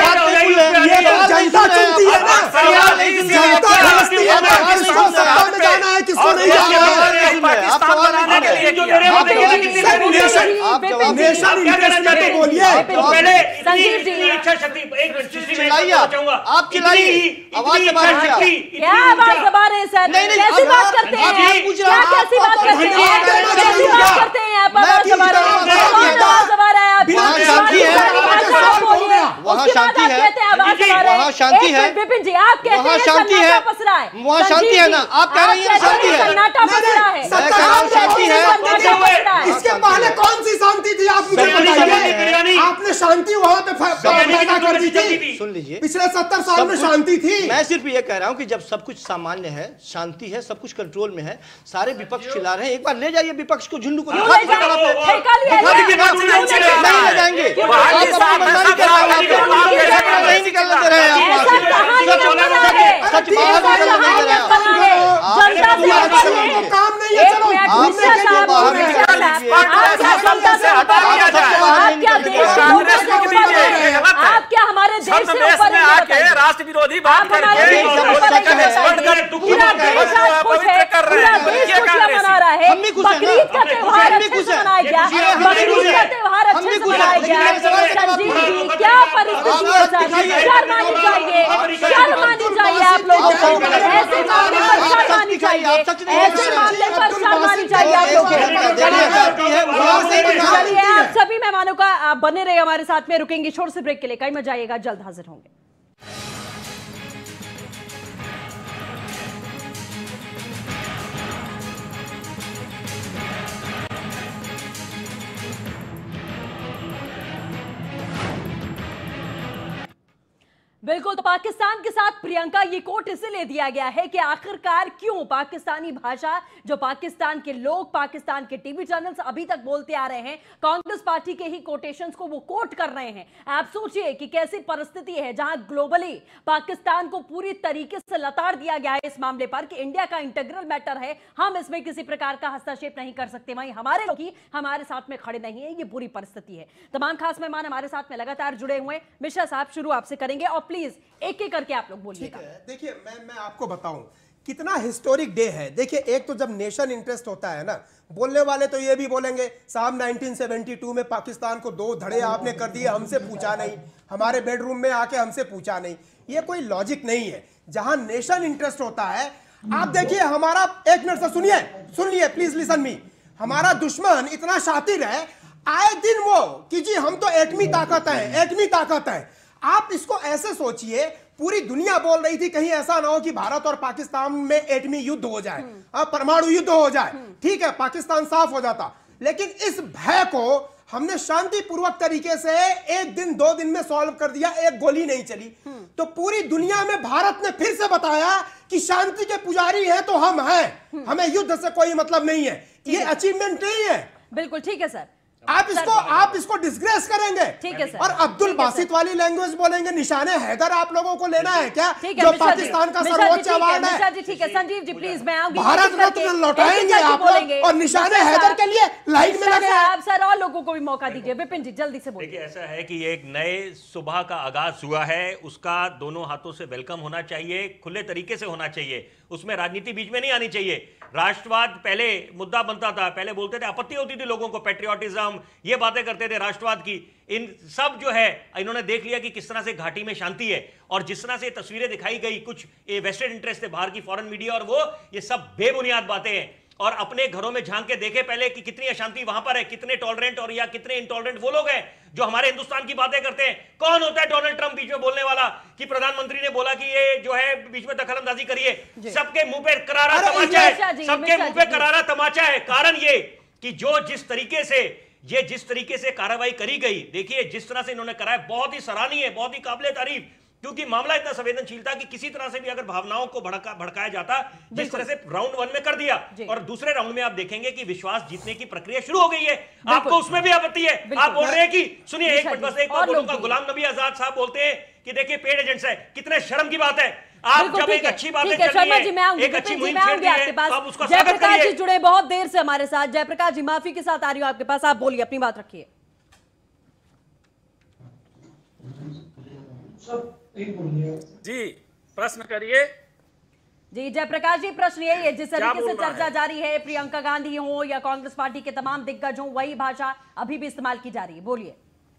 जनता चुनती है ना, जनता भेजती है ना, किसको सत्ता में जाना है, किसको नहीं जाना है। नेशन इंटरेस्ट में तो बोलिए। संजीव जी, चिल्लाइए, आप चिल्लाइए, आवाज दबा रहे हैं। क्या आवाज दबा रहे हैं सर? कैसी बात करते हैं? क्या कैसी बात करते हैं? कैसी बात करते हैं? आप आवाज दबा रहे हैं, आवाज दबा रहे हैं। वहाँ शांति है, वहाँ शांति है, वहाँ शांति है, विपिन जी आप कहते हैं सन्नाटा पस रहा है, वहाँ शांति है ना, आप कह रही हैं शांति है, सन्नाटा पस रहा है, शांति है। इसके पहले कौन सी शांति थी आप मुझे बताइए? आपने शांति वहाँ पे पैदा कर दी थी। सुन लीजिए, पिछले 70 साल में शांति थी। मैं सिर्फ ये कह रहा हूँ कि जब सब कुछ सामान्य है, शांति है, सब कुछ कंट्रोल में है, सारे विपक्ष चिल्ला रहे हैं, एक बार ले जाइए विपक्ष को, झुंडू को नहीं ले जाएंगे। नहीं निकलने दे रहे हैं, सच बाहर निकलने दे रहे हैं। काम नहीं है, चलो आप क्या हमारे देश से ऊपर आके राष्ट्र विरोधी बात करके पूरा देश आज खुश है, पूरा देश खुशियां मना रहा है। बकरीद का त्योहार अच्छे से मनाया गया, बकरीद का त्योहार अच्छे से मनाया गया। संजीव जी क्या परिस्थिति है सर? शर्म आनी चाहिए, शर्म आनी चाहिए आप लोगों को, ऐसे मामले पर शर्म आनी चाहिए। चाहिए, ऐसे मामले पर शर्म आनी चाहिए आप लोगों को। चलिए आप सभी मेहमानों का आप बने रहे हमारे साथ में, रुकेंगे छोटे से ब्रेक के लिए, कहीं मत जाइएगा, जल्द हाजिर होंगे। बिल्कुल, तो पाकिस्तान के साथ प्रियंका ये कोट इसीलिए दिया गया है कि आखिरकार क्यों पाकिस्तानी भाषा जो पाकिस्तान के लोग, पाकिस्तान के टीवी चैनल्स अभी तक बोलते आ रहे हैं, कांग्रेस पार्टी के ही कोटेशंस को वो कोट कर रहे हैं। आप सोचिए कि कैसी परिस्थिति है जहां ग्लोबली पाकिस्तान को पूरी तरीके से लताड़ दिया गया है इस मामले पर कि इंडिया का इंटीग्रल मैटर है, हम इसमें किसी प्रकार का हस्तक्षेप नहीं कर सकते। वहीं हमारे लोग ही हमारे साथ में खड़े नहीं है, ये बुरी परिस्थिति है। तमाम खास मेहमान हमारे साथ में लगातार जुड़े हुए हैं। मिश्रा साहब, शुरू आपसे करेंगे और प्लीज एक एक करके आप लोग बोलिएगा। देखिए मैं आपको बताऊं कितना हिस्टोरिक डे है। देखिए, एक तो जब नेशन इंटरेस्ट होता है ना, बोलने वाले तो ये भी बोलेंगे साहब 1972 में पाकिस्तान को 2 धड़े आपने कर दिए, हमसे पूछा नहीं, हमारे बेडरूम में आके हमसे पूछा नहीं। ये कोई लॉजिक नहीं है। जहां नेशन इंटरेस्ट होता है, आप देखिए हमारा, एक मिनट से सुन लिए प्लीज लिसन मी, हमारा दुश्मन इतना शातिर है, आए दिन वो कि जी हम तो एटमी ताकत है। आप इसको ऐसे सोचिए, पूरी दुनिया बोल रही थी कहीं ऐसा ना हो कि भारत और पाकिस्तान में एटमी युद्ध हो जाए, परमाणु युद्ध हो जाए, ठीक है, पाकिस्तान साफ हो जाता। लेकिन इस भय को हमने शांतिपूर्वक तरीके से 1 दिन 2 दिन में सॉल्व कर दिया, एक गोली नहीं चली। तो पूरी दुनिया में भारत ने फिर से बताया कि शांति के पुजारी है तो हम हैं, हमें युद्ध से कोई मतलब नहीं है। ये अचीवमेंट नहीं है। बिल्कुल ठीक है सर, आप इसको डिस्ग्रेस करेंगे, ठीक है सर, और अब्दुल बासित वाली लैंग्वेज बोलेंगे। निशाने हैदर आप लोगों को लेना है क्या, जो पाकिस्तान का सर्वोच्च अवार्ड है? ठीक है संजीव जी, प्लीज मैं आऊंगी, भारत रत्न लौटाएंगे आप लोग, और निशाने हैदर के लिए लाइन में लगे। आप सर और लोगों को भी मौका दीजिए। विपिन जी जल्दी से बोलिए। देखिए, ऐसा है कि एक नए सुबह का आगाज हुआ है, उसका दोनों हाथों से वेलकम होना चाहिए, खुले तरीके से होना चाहिए, उसमें राजनीति बीच में नहीं आनी चाहिए। राष्ट्रवाद पहले मुद्दा बनता था, पहले बोलते थे, आपत्ति होती थी लोगों को, पेट्रियोटिज्म, ये बातें करते थे राष्ट्रवाद की। इन सब जो है इन्होंने देख लिया कि किस तरह से घाटी में शांति है, और जिस तरह से तस्वीरें दिखाई गई, कुछ वेस्टेड इंटरेस्ट थे बाहर की फॉरेन मीडिया, और वो ये सब बेबुनियाद बातें हैं। और अपने घरों में झांक के देखे पहले कि कितनी अशांति वहां पर है, कितने टॉलरेंट और या कितने इंटॉलरेंट वो लोग हैं जो हमारे हिंदुस्तान की बातें करते हैं। कौन होता है डोनाल्ड ट्रंप बीच में बोलने वाला कि प्रधानमंत्री ने बोला कि ये जो है बीच में दखलंदाजी करिए? सबके मुंह पे करारा तमाचा है, सबके मुंह पे करारा तमाचा है। कारण ये कि जिस तरीके से कार्रवाई करी गई, देखिए जिस तरह से इन्होंने कराया, बहुत ही सराहनीय है, बहुत ही काबिले तारीफ, क्योंकि मामला इतना संवेदनशील था कि किसी तरह से भी अगर भावनाओं को भड़काया जाता, जिस तरह से राउंड 1 में कर दिया, और दूसरे राउंड में आप देखेंगे कि विश्वास जीतने की प्रक्रिया शुरू हो गई है। आपको उसमें भी आपत्ति है? आप बोल रहे हैं कि सुनिए एक मिनट बस, एक बार बोलूंगा, गुलाम नबी आजाद साहब बोलते हैं कि देखिए पेड एजेंट्स है, कितने शर्म की बात है। आप जब एक अच्छी बात एक अच्छी मुहिम छेड़ती है तो आप उसका स्वागत जयप्रकाश करिए। जी जुड़े बहुत देर से हमारे साथ। जयप्रकाश जी, माफी के साथ आ रही हूं आपके पास, आप बोलिए, अपनी बात रखिए। जी प्रश्न करिए। जी जयप्रकाश जी, प्रश्न यही है, जिस तरीके से चर्चा जारी है, प्रियंका गांधी हो या कांग्रेस पार्टी के तमाम दिग्गज हो, वही भाषा अभी भी इस्तेमाल की जा रही है, बोलिए।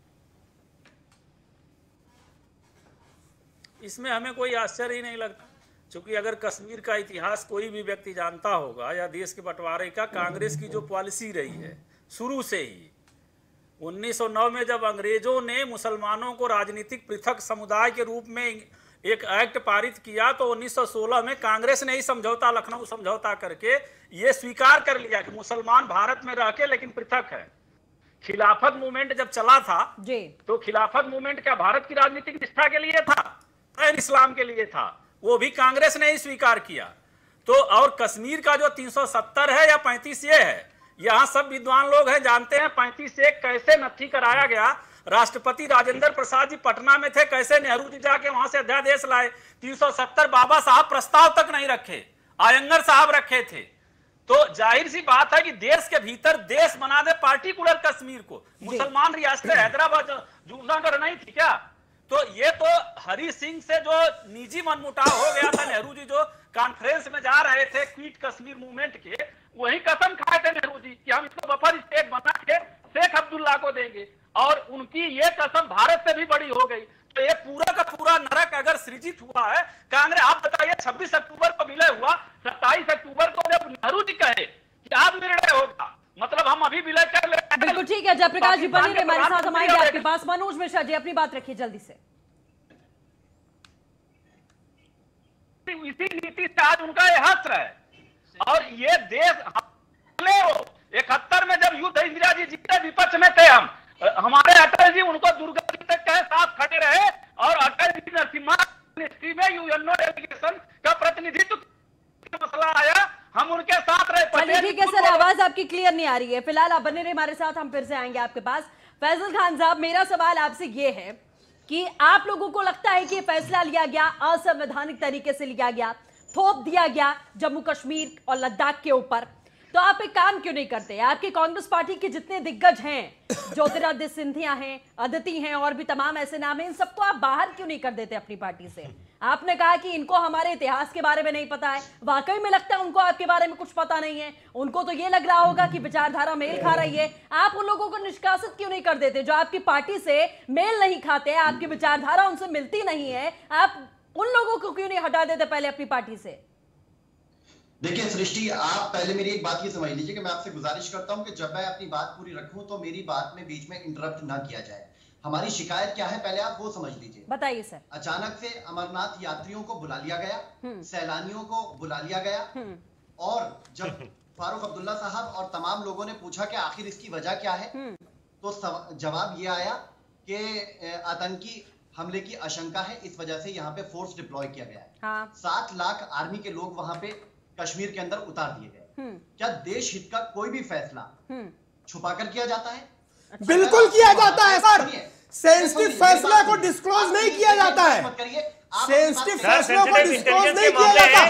इसमें हमें कोई आश्चर्य ही नहीं लगता, क्योंकि अगर कश्मीर का इतिहास कोई भी व्यक्ति जानता होगा या देश के बंटवारे का, कांग्रेस की जो पॉलिसी रही है शुरू से ही, 1909 में जब अंग्रेजों ने मुसलमानों को राजनीतिक पृथक समुदाय के रूप में एक एक्ट पारित किया, तो 1916 में कांग्रेस ने ही समझौता, लखनऊ समझौता करके ये स्वीकार कर लिया कि मुसलमान भारत में रह के लेकिन पृथक है। खिलाफत मूवमेंट जब चला था जी, तो खिलाफत मूवमेंट क्या भारत की राजनीतिक निष्ठा के लिए था? इस्लाम के लिए था, वो भी कांग्रेस ने ही स्वीकार किया। तो और कश्मीर का जो 370 है या 35 ये है, यहाँ सब विद्वान लोग हैं जानते हैं 35 से कैसे नत्थी कराया गया। राष्ट्रपति राजेंद्र प्रसाद जी पटना में थे, कैसे नेहरू जी जाके वहां से अध्यादेश लाए। 370 बाबा साहब प्रस्ताव तक नहीं रखे, आयंगर साहब रखे थे। तो जाहिर सी बात है कि देश के भीतर देश बना दे पार्टिकुलर कश्मीर को। मुसलमान रियासतें हैदराबाद जूनागढ़ नहीं थी क्या? तो ये तो हरि सिंह से जो निजी मनमुटाव हो गया था, नेहरू जी जो कॉन्फ्रेंस में जा रहे थे क्विट कश्मीर मूवमेंट के, वही कसम खाए थे नेहरू जी कि हम इसको बफर स्टेट बना के शेख अब्दुल्ला को देंगे, और उनकी ये कसम भारत से भी बड़ी हो गई। तो ये पूरा का पूरा नरक अगर सृजित हुआ है कांग्रेस, आप बताइए 26 अक्टूबर को विलय हुआ, 27 अक्टूबर को जब नेहरू जी कहे कि आप निर्णय होगा, मतलब हम अभी विलय कर ले। बिल्कुल ठीक है, जयप्रकाश जी बने रहे हमारे साथ, हम आएंगे आपके पास। मनोज मिश्रा जी अपनी बात रखिए जल्दी से। इसी नीति से आज उनका यह हस्र है और ये देश 71 में जब युद्ध इंदिरा जी जीते विपक्ष में थे हम, हमारे अटल जी उनको दुर्गा जी तक के साथ खड़े रहे और अटल जी नरसिम्हा मिनिस्ट्री में यूएनओ डेलीगेशन का प्रतिनिधित्व मसला आया, हम उनके साथ रहे। ठीक है सर, आवाज आपकी क्लियर नहीं आ रही है, फिलहाल आप बने रहे हमारे साथ, हम फिर से आएंगे आपके पास। फैजल खान साहब, मेरा सवाल आपसे ये है कि आप लोगों को लगता है कि फैसला लिया गया असंवैधानिक तरीके से लिया गया, थोप दिया गया जम्मू कश्मीर और लद्दाख के ऊपर, तो आप एक काम क्यों नहीं करते? आपकी कांग्रेस पार्टी के जितने दिग्गज हैं, ज्योतिरादित्य सिंधिया हैं, अदिति हैं और भी तमाम ऐसे नाम हैं, इन सबको आप बाहर क्यों नहीं कर देते अपनी पार्टी से? आपने कहा कि इनको हमारे इतिहास के बारे में नहीं पता है, वाकई में लगता है उनको आपके बारे में कुछ पता नहीं है, उनको तो ये लग रहा होगा कि विचारधारा मेल खा रही है। आप उन लोगों को निष्कासित क्यों नहीं कर देते जो आपकी पार्टी से मेल नहीं खाते, आपकी विचारधारा उनसे मिलती नहीं है? आप उन लोगों को क्यों नहीं हटा देते पहले अपनी पार्टी से? देखिए सृष्टि, आप पहले मेरी एक बात ये समझ लीजिए कि मैं आपसे गुजारिश करता हूं कि जब मैं अपनी बात पूरी रखूं तो मेरी बात में बीच में इंटरप्ट ना किया जाए। हमारी शिकायत क्या है पहले आप वो समझ लीजिए। बताइए सर। अचानक से अमरनाथ यात्रियों को बुला लिया गया, सैलानियों को बुला लिया गया, और जब फारूक अब्दुल्ला साहब और तमाम लोगों ने पूछा कि आखिर इसकी वजह क्या है, तो जवाब ये आया कि आतंकी हमले की आशंका है, इस वजह से यहाँ पे फोर्स डिप्लॉय किया गया है। 7 लाख आर्मी के लोग वहां पे कश्मीर के अंदर उतार दिए गए। क्या देश हित का कोई भी फैसला छुपाकर किया जाता है? बिल्कुल किया जाता है सर। सेंसिटिव फैसले को डिस्क्लोज नहीं किया जाता है, सेंसिटिव फैसलों को डिस्क्लोज नहीं किया जाता,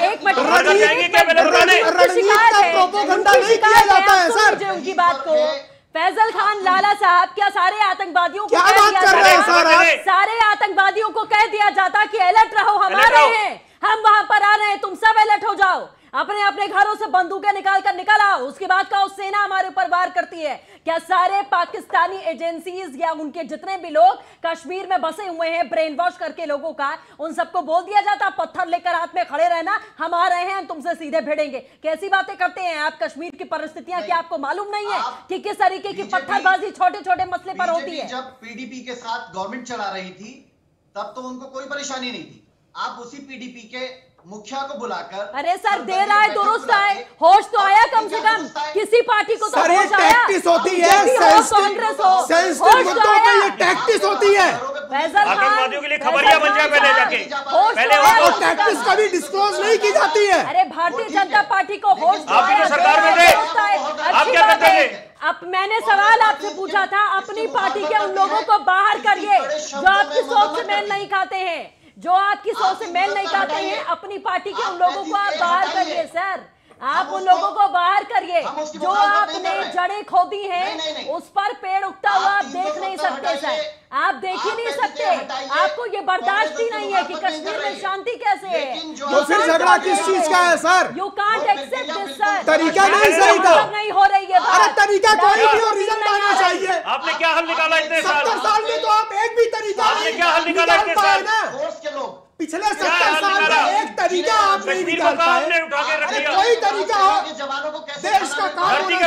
रणनीति का प्रोपेगेंडा नहीं किया जाता है सर। उनकी बात को फैजल खान लाला साहब, क्या सारे आतंकवादियों को क्या बात कर रहे हैं सर? सारे आतंकवादियों को कह दिया जाता कि अलर्ट रहो, हम आ रहे हैं, हम वहां पर आ रहे हैं, तुम सब अलर्ट हो जाओ, अपने अपने घरों से बंदूकें निकल आओ, उसके बाद का सेना हमारे ऊपर वार करती है। क्या सारे पाकिस्तानी एजेंसीज या उनके जितने भी लोग कश्मीर में बसे हुए हैं ब्रेन वॉश करके लोगों का, उन सबको बोल दिया जाता पत्थर लेकर हाथ में खड़े रहना, हम आ रहे हैं, तुमसे सीधे भिड़ेंगे? कैसी बातें करते हैं आप? कश्मीर की परिस्थितियां क्या आपको मालूम नहीं है कि किस तरीके की पत्थरबाजी छोटे छोटे मसले पर होती है? जब पीडीपी के साथ गवर्नमेंट चला रही थी तब तो उनको कोई परेशानी नहीं थी, आप उसी पीडीपी के मुखिया को बुलाकर, अरे सर देर आए दुरुस्त आए, होश तो आया कम से कम, किसी पार्टी को तो होश आया। टैक्टिस होती है, कांग्रेस हो, सेंसिटिव मुद्दों पे ये टैक्टिस होती है। आतंकवादियों के लिए खबरिया बन जाए पहले जाके, पहले और टैक्टिस कभी डिस्क्लोज नहीं की जाती है। अरे भारतीय जनता पार्टी को होश तो आप आया, सरकार में थे, आप क्या करते थे? अब मैंने सवाल आपसे पूछा था, अपनी पार्टी के उन लोगों को बाहर करिए जो आपकी सोच से मेल नहीं खाते हैं, जो आपकी सोच से मेल नहीं खाते हैं, अपनी पार्टी के उन लोगों को आप बाहर करिए सर, आप उन लोगों को बाहर करिए। जो आपने जड़ें खोदी हैं उस पर पेड़ उगता हुआ आप देख नहीं सकते सर, आप देख ही नहीं सकते, आपको ये बर्दाश्त ही नहीं है कि कश्मीर में शांति कैसे है। तो फिर झगड़ा किस चीज का है sir? You can't accept this sir. तरीका नहीं सही था, नहीं हो रही है। अरे तरीका कोई भी हो, रीजन आना चाहिए। आपने क्या हल निकाला इतने साल? 70 साल में तो आप एक भी तरीका आपने क्या हल निकाला इतने साल? पिछले 70 साल में एक तरीका आप नहीं निकाल पाए। अरे कोई तरीका हो, देश का काम होना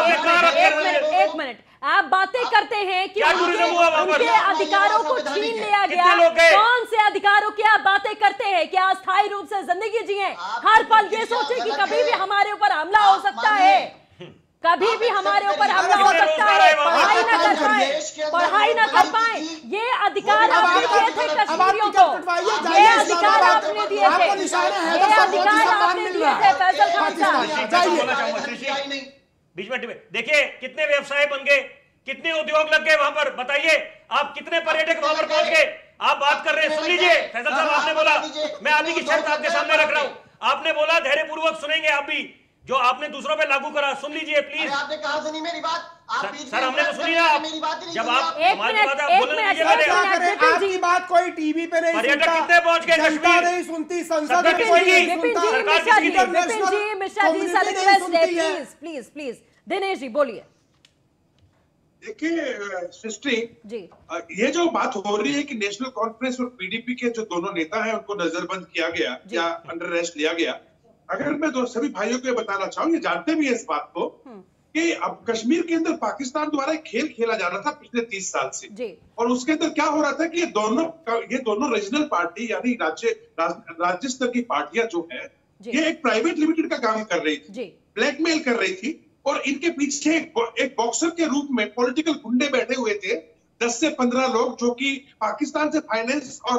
चाहिए। एक मिनट, आप बातें करते हैं कि उनके अधिकारों को छीन लिया गया, कौन से अधिकारों की आप बातें करते हैं? क्या अस्थायी रूप से जिंदगी जिए, हर पल ये सोचे कि कभी भी हमारे ऊपर हमला हो सकता है, कभी भी हमारे ऊपर हमला हो सकता है, पढ़ाई ना कर पाए, पढ़ाई ना कर पाए, ये अधिकार आपने दिए थे कश्मीरियों को, ये अधिकार आपने दिए थे, ये अधिकार आपने दिए थे फैजल खान साहब। बीच में देखिए कितने व्यवसाय बन गए, कितने उद्योग लग गए वहां पर, बताइए आप कितने पर्यटक वहां पर पहुंच गए? आप बात कर रहे हैं, सुन लीजिए फैजल साहब, आपने बोला, मैं आप ही की शर्त आपके सामने रख रहा हूं, आपने बोला धैर्य पूर्वक सुनेंगे आप भी, जो आपने दूसरों पे लागू करा, सुन लीजिए प्लीज। आपने कहा सुनी मेरी बात, आप सर हमने तो सुनी ना, जब आप हमारी बात बोलने दीजिए पहले। आपकी बात कोई टीवी पे नहीं पर्यटक कितने पहुंच गए, जनता नहीं सुनती, संसद में कोई नहीं सुनता, मिश्रा जी प्लीज प्लीज, दिनेश जी बोलिए। देखिए सृष्टि जी, ये जो बात हो रही है कि नेशनल कॉन्फ्रेंस और पीडीपी के जो दोनों नेता हैं उनको नजरबंद किया गया या अंडर अरेस्ट लिया गया, अगर मैं सभी भाइयों को ये बताना चाहूँ, ये जानते भी है इस बात को कि अब कश्मीर के अंदर पाकिस्तान द्वारा एक खेल खेला जा रहा था पिछले 30 साल से, और उसके अंदर क्या हो रहा था कि ये दोनों रीजनल पार्टी यानी राज्य स्तर की पार्टियां जो है ये एक प्राइवेट लिमिटेड का काम कर रही थी, ब्लैकमेल कर रही थी, और इनके पीछे एक बॉक्सर के रूप में पॉलिटिकल गुंडे बैठे हुए थे, 10 से 15 लोग जो कि पाकिस्तान से फाइनेंस और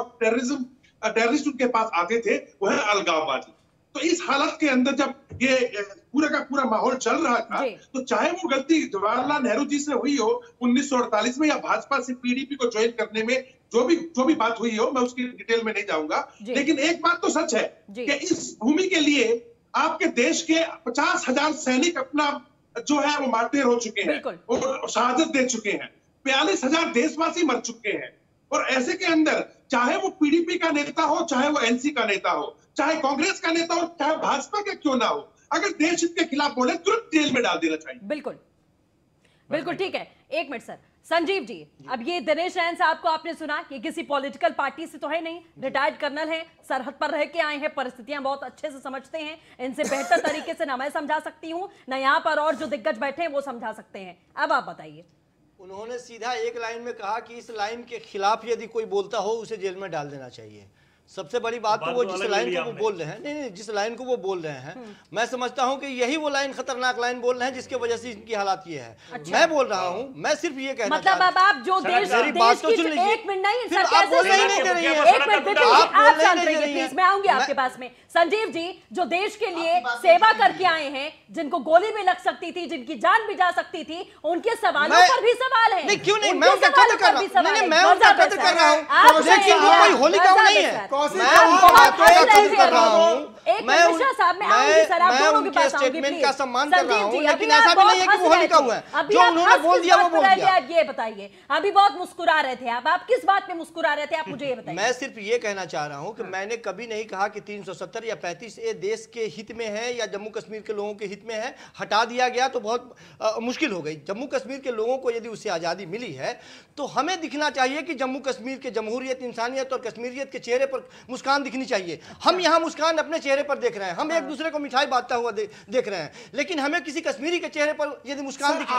टेररिस्ट उनके पास आते थे, वो है अलगाववादी। तो इस हालत के अंदर जब ये पूरा का पूरा माहौल चल रहा था, तो चाहे वो गलती जवाहरलाल नेहरू जी से हुई हो 1948 में या भाजपा से पीडीपी को ज्वाइन करने में जो भी बात हुई हो, मैं उसकी डिटेल में नहीं जाऊंगा, लेकिन एक बात तो सच है कि इस भूमि के लिए आपके देश के 50,000 सैनिक अपना जो है वो मार्टिर हो चुके हैं और शहादत दे चुके हैं, 42,000 देशवासी मर चुके हैं, और ऐसे के अंदर चाहे वो पीडीपी का नेता हो, चाहे वो एनसी का नेता हो, चाहे कांग्रेस का नेता हो, चाहे भाजपा का क्यों ना हो, अगर देश हित के खिलाफ बोले तुरंत जेल में डाल देना चाहिए। बिल्कुल बिल्कुल ठीक है। एक मिनट सर, संजीव जी, अब ये दिनेश रैन साहब को आपने सुना कि किसी पॉलिटिकल पार्टी से तो है नहीं, रिटायर्ड कर्नल है, सरहद पर रह के आए हैं, परिस्थितियां बहुत अच्छे से समझते हैं, इनसे बेहतर तरीके से ना मैं समझा सकती हूं ना यहाँ पर और जो दिग्गज बैठे हैं वो समझा सकते हैं। अब आप बताइए। उन्होंने सीधा एक लाइन में कहा कि इस लाइन के खिलाफ यदि कोई बोलता हो उसे जेल में डाल देना चाहिए। सबसे बड़ी बात तो वो जिस लाइन को वो बोल रहे हैं, नहीं जिस लाइन को वो बोल रहे हैं, मैं समझता हूं कि यही वो लाइन खतरनाक लाइन बोल रहे हैं जिसकी वजह से इनकी हालात ये है। अच्छा। मैं बोल रहा हूं, मैं सिर्फ ये कहना मतलब अब आप जो देश बात तो सुन लीजिए, एक मिनट नहीं सर, आप बोलने ही नहीं दे रही हैं, एक मिनट आप शांत रहिए प्लीज, मैं आऊंगी आपके पास में। संजीव जी, जो देश के लिए सेवा करके आए हैं, जिनको गोली भी लग सकती थी, जिनकी जान भी जा सकती थी, उनके सवालों पर भी सवाल है। नहीं क्यों नहीं, मैं उनका कदर कर रहा हूं, नहीं मैं उनका कदर कर रहा हूं, लेकिन वो कोई होली काम नहीं है। मैं उनके स्टेटमेंट का सम्मान कर रहा हूं, लेकिन ऐसा भी नहीं है कि वो होली का हुआ है, जो उन्होंने बोल दिया वो बोल दिया। ये बताइए, अभी बहुत मुस्कुरा रहे थे आप किस बात में मुस्कुरा रहे थे, आप मुझे ये बताइए। मैं सिर्फ ये कहना चाह रहा हूं कि मैंने कभी नहीं कहा कि 370 या 35 ये देश के हित में है या जम्मू कश्मीर के लोगों के हित में है। हटा दिया गया तो बहुत मुश्किल हो गई। जम्मू कश्मीर के लोगों को यदि उससे आज़ादी मिली है तो हमें दिखना चाहिए कि जम्मू कश्मीर के जमहूरियत, इंसानियत और कश्मीरियत के चेहरे पर मुस्कान दिखनी चाहिए। हम यहाँ मुस्कान अपने चेहरे पर देख रहे हैं, हम एक दूसरे को मिठाई बांटता हुआ देख रहे हैं, लेकिन हमें किसी कश्मीरी के चेहरे पर यदि मुस्कान दिखे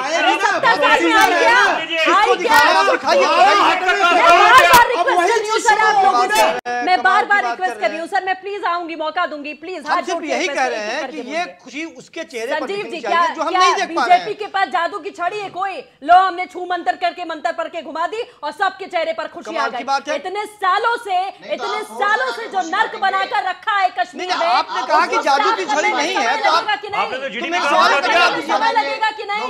मैं बार-बार रिक्वेस्ट कर रही हूं सर, मैं प्लीज आऊंगी, मौका दूंगी प्लीज। हम सिर्फ यही कह रहे हैं कि ये खुशी उसके चेहरे पर दिखनी चाहिए जो हम नहीं देख पा रहे हैं। बीजेपी के पास जादू की छड़ी है कोई, लो हमने छू मंतर करके मंतर पर के घुमा दी और सबके चेहरे पर खुशी आ गई। इतने सालों से जो नर्क बनाकर रखा है कश्मीर में, आपने कहा कि जादू की छड़ी नहीं है, तो आप समय लगेगा कि नहीं?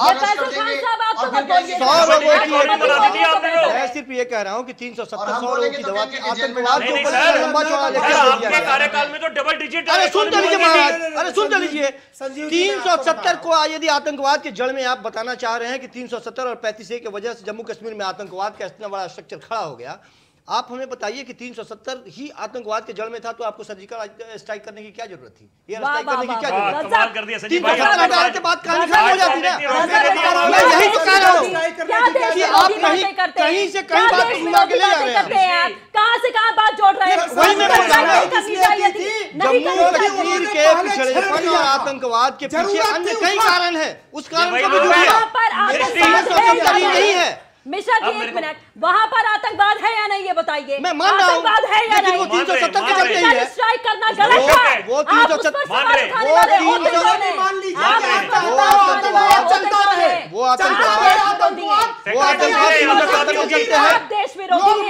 मैं सिर्फ ये कह रहा हूँ कि 370 लोगों की दवा आतंकवाद के ऊपर लंबा चौड़ा आपके कार्यकाल में तो डबल डिजिट। अरे सुन तो लीजिए महाराज, अरे सुन तो लीजिए, 370 को यदि आतंकवाद की जड़ में आप बताना चाह रहे हैं कि 370 और 35 की वजह से जम्मू कश्मीर में आतंकवाद का इतना बड़ा स्ट्रक्चर खड़ा हो गया, आप हमें बताइए कि 370 ही आतंकवाद के जड़ में था तो आपको सर्जिकल स्ट्राइक करने की क्या जरूरत थी? एयर स्ट्राइक करने की क्या जरूरत थी? कमाल कर दिया संजीव भाई, 370 के बाद कहानी खत्म हो जाती ना। मैं यही तो कह रहा हूं कि आप कहीं से कहीं बात घुमा के ले जा रहे हैं, कहां से कहां बात जोड़ रहे हैं। वही मैं बोल रहा हूं, जम्मू कश्मीर के पिछड़ेपन और आतंकवाद के पीछे अन्य कई कारण है, उस कारण को नहीं है। मिश्रा जी एक मिनट, वहां पर आतंकवाद है या नहीं ये बताइए। मैं मान रहा हूं, आतंकवाद है या नहीं? वो 370 के चलते ही है। स्ट्राइक करना गलत है। वो 370 मान रहे, वो देश विरोधी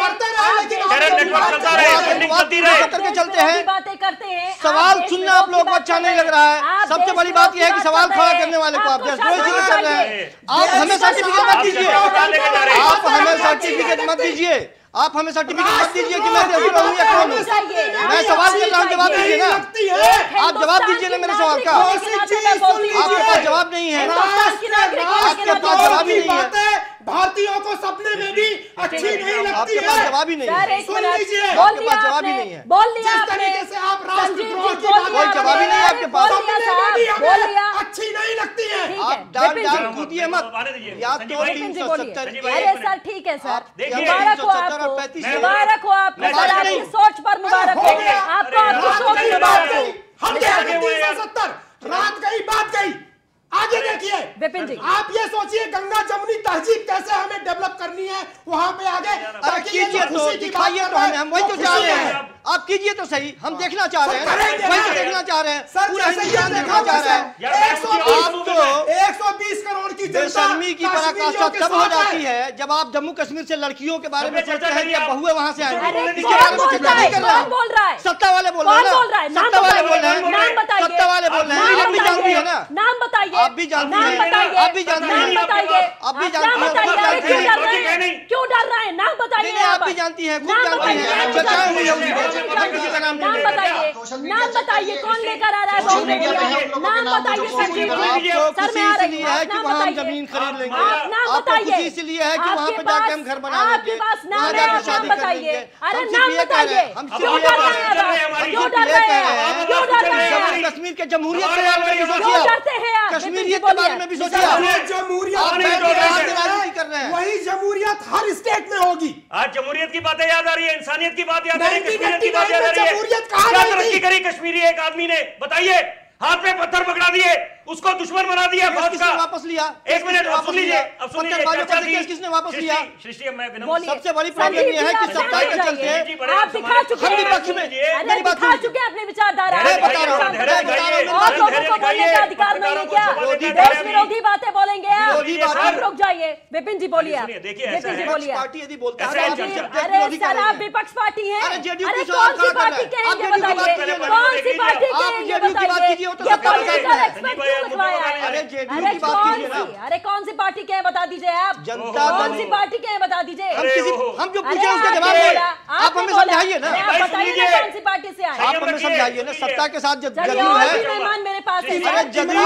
के चलते हैं, बातें करते हैं। सवाल सुनना आप लोगों को अच्छा नहीं लग रहा है। सबसे बड़ी बात यह है कि सवाल खड़ा करने वाले को आप कर रहे हैं। आप हमें सर्टिफिकेट मत दीजिए, आप हमें सर्टिफिकेट मत दीजिए, आप हमें सर्टिफिकेट मत दीजिए कि मैं देश रहूं या कौन हूं। मैं सवाल कर रहा हूं, जवाब दीजिए ना। आप जवाब दीजिए ना मेरे सवाल का। आपके पास जवाब नहीं है, आपके पास जवाब ही नहीं है। भारतीयों को सपने में भी अच्छी नहीं लगती है। आपके पास जवाब ही नहीं है, सुन लीजिए, आपके पास जवाब ही नहीं है। बोल दिया जिस तरीके से आप राष्ट्रद्रोह की कोई जवाब ही नहीं है आपके पास। सपने में भी हमें अच्छी नहीं लगती है। है कूदिए मत, या तो 370। अरे सर ठीक है सर, मुबारक हो आपको, मुबारक हो आपको सर, आपकी सोच पर मुबारक हो, आपको आपकी सोच मुबारक हो। हम 370 रात गई बात गई, आगे देखिए विपिन जी, आप ये सोचिए गंगा जमुनी तहजीब कैसे हमें डेवलप करनी है वहां पे आगे। कीजिए तो दिखाइए तो हमें, हम वही तो चाह रहे हैं, आप कीजिए तो सही, हम देखना चाह रहे हैं, वही तो देखना चाह रहे हैं, पूरा हिंदुस्तान देखना चाह रहा है। 120 करोड़ की बेशर्मी की पराकाष्ठा तब हो जाती है जब आप जम्मू कश्मीर से लड़कियों के बारे में सोचते हैं कि बहुएं वहां से आएंगी। कौन बोल रहा है? सत्ता वाले बोल रहे हैं, सत्ता वाले बोल रहे हैं, नाम बताइए, सत्ता वाले बोल रहे हैं, आप भी जानती है ना, नाम बताइए, आप भी जानती हैं, आप भी जानती हैं, आप भी जानती हैं, क्यों डर रहे हैं? नाम बताइए, आप भी जानती हैं, खूब जानती हैं, चर्चाएं हुई होंगी, किसी का नाम नाम बताइए, नाम बताइए, कौन लेकर आ रहा है बॉम्बे के लिए? नाम बताइए संजीव जी, सर मैं आ रही हूँ, कि वहाँ हम जमीन खरीद लेंगे, नाम बताइए, इसलिए है कि वहाँ पे जाके हम घर बना लेंगे, आपके पास नाम है, नाम बताइए, अरे नाम बताइए, क्यों डर रहे हैं? क्यों डर रहे हैं? क्यों डर रहे हैं? जम्मू कश्मीर के जमहूरियत के बारे में भी सोचिए, डरते हैं आप, कश्मीरियत के बारे में भी सोचिए, वही जमहूरियत हर स्टेट में होगी। आज जमहूरियत की बातें याद आ रही है, इंसानियत की बात याद आ रही है, कश्मीरियत की बात याद आ रही है। क्या तरक्की करी कश्मीरी एक आदमी ने, बताइए? हाथ में पत्थर पकड़ा दिए, उसको दुश्मन बना दिया, फौज का वापस लिया। एक मिनट अब सुन लीजिए, अब सुन लीजिए, किसने वापस लिया? सृष्टि मैं सबसे बड़ी प्रॉब्लम ये है कि सत्ता के चलते आप दिखा चुके हैं, विपक्ष में अरे दिखा चुके हैं अपनी विचारधारा, बता रहा हूं, और लोगों को बोलने का अधिकार नहीं है क्या? देश विरोधी बातें बोलेंगे आप रुक जाइए। विपिन जी बोलिए, आप विपिन जी बोलिए। पार्टी यदि बोलता है अरे सर आप विपक्ष पार्टी हैं, अरे कौन सी पार्टी के हैं ये बताइए, कौन सी पार्टी के हैं ये बताइए, ये पॉलिटिकल एक्सपर्ट क्यों लगवाया है? अरे कौन सी, अरे कौन सी पार्टी के हैं बता दीजिए आप, कौन सी पार्टी के हैं बता दीजिए, हम जो पूछे उसका जवाब दे, आप हमें समझाइए ना, आप बताइए ना कौन सी पार्टी से आए, आप हमें समझाइए ना। सत्ता के साथ जदयू है, मेहमान मेरे पास है, जदयू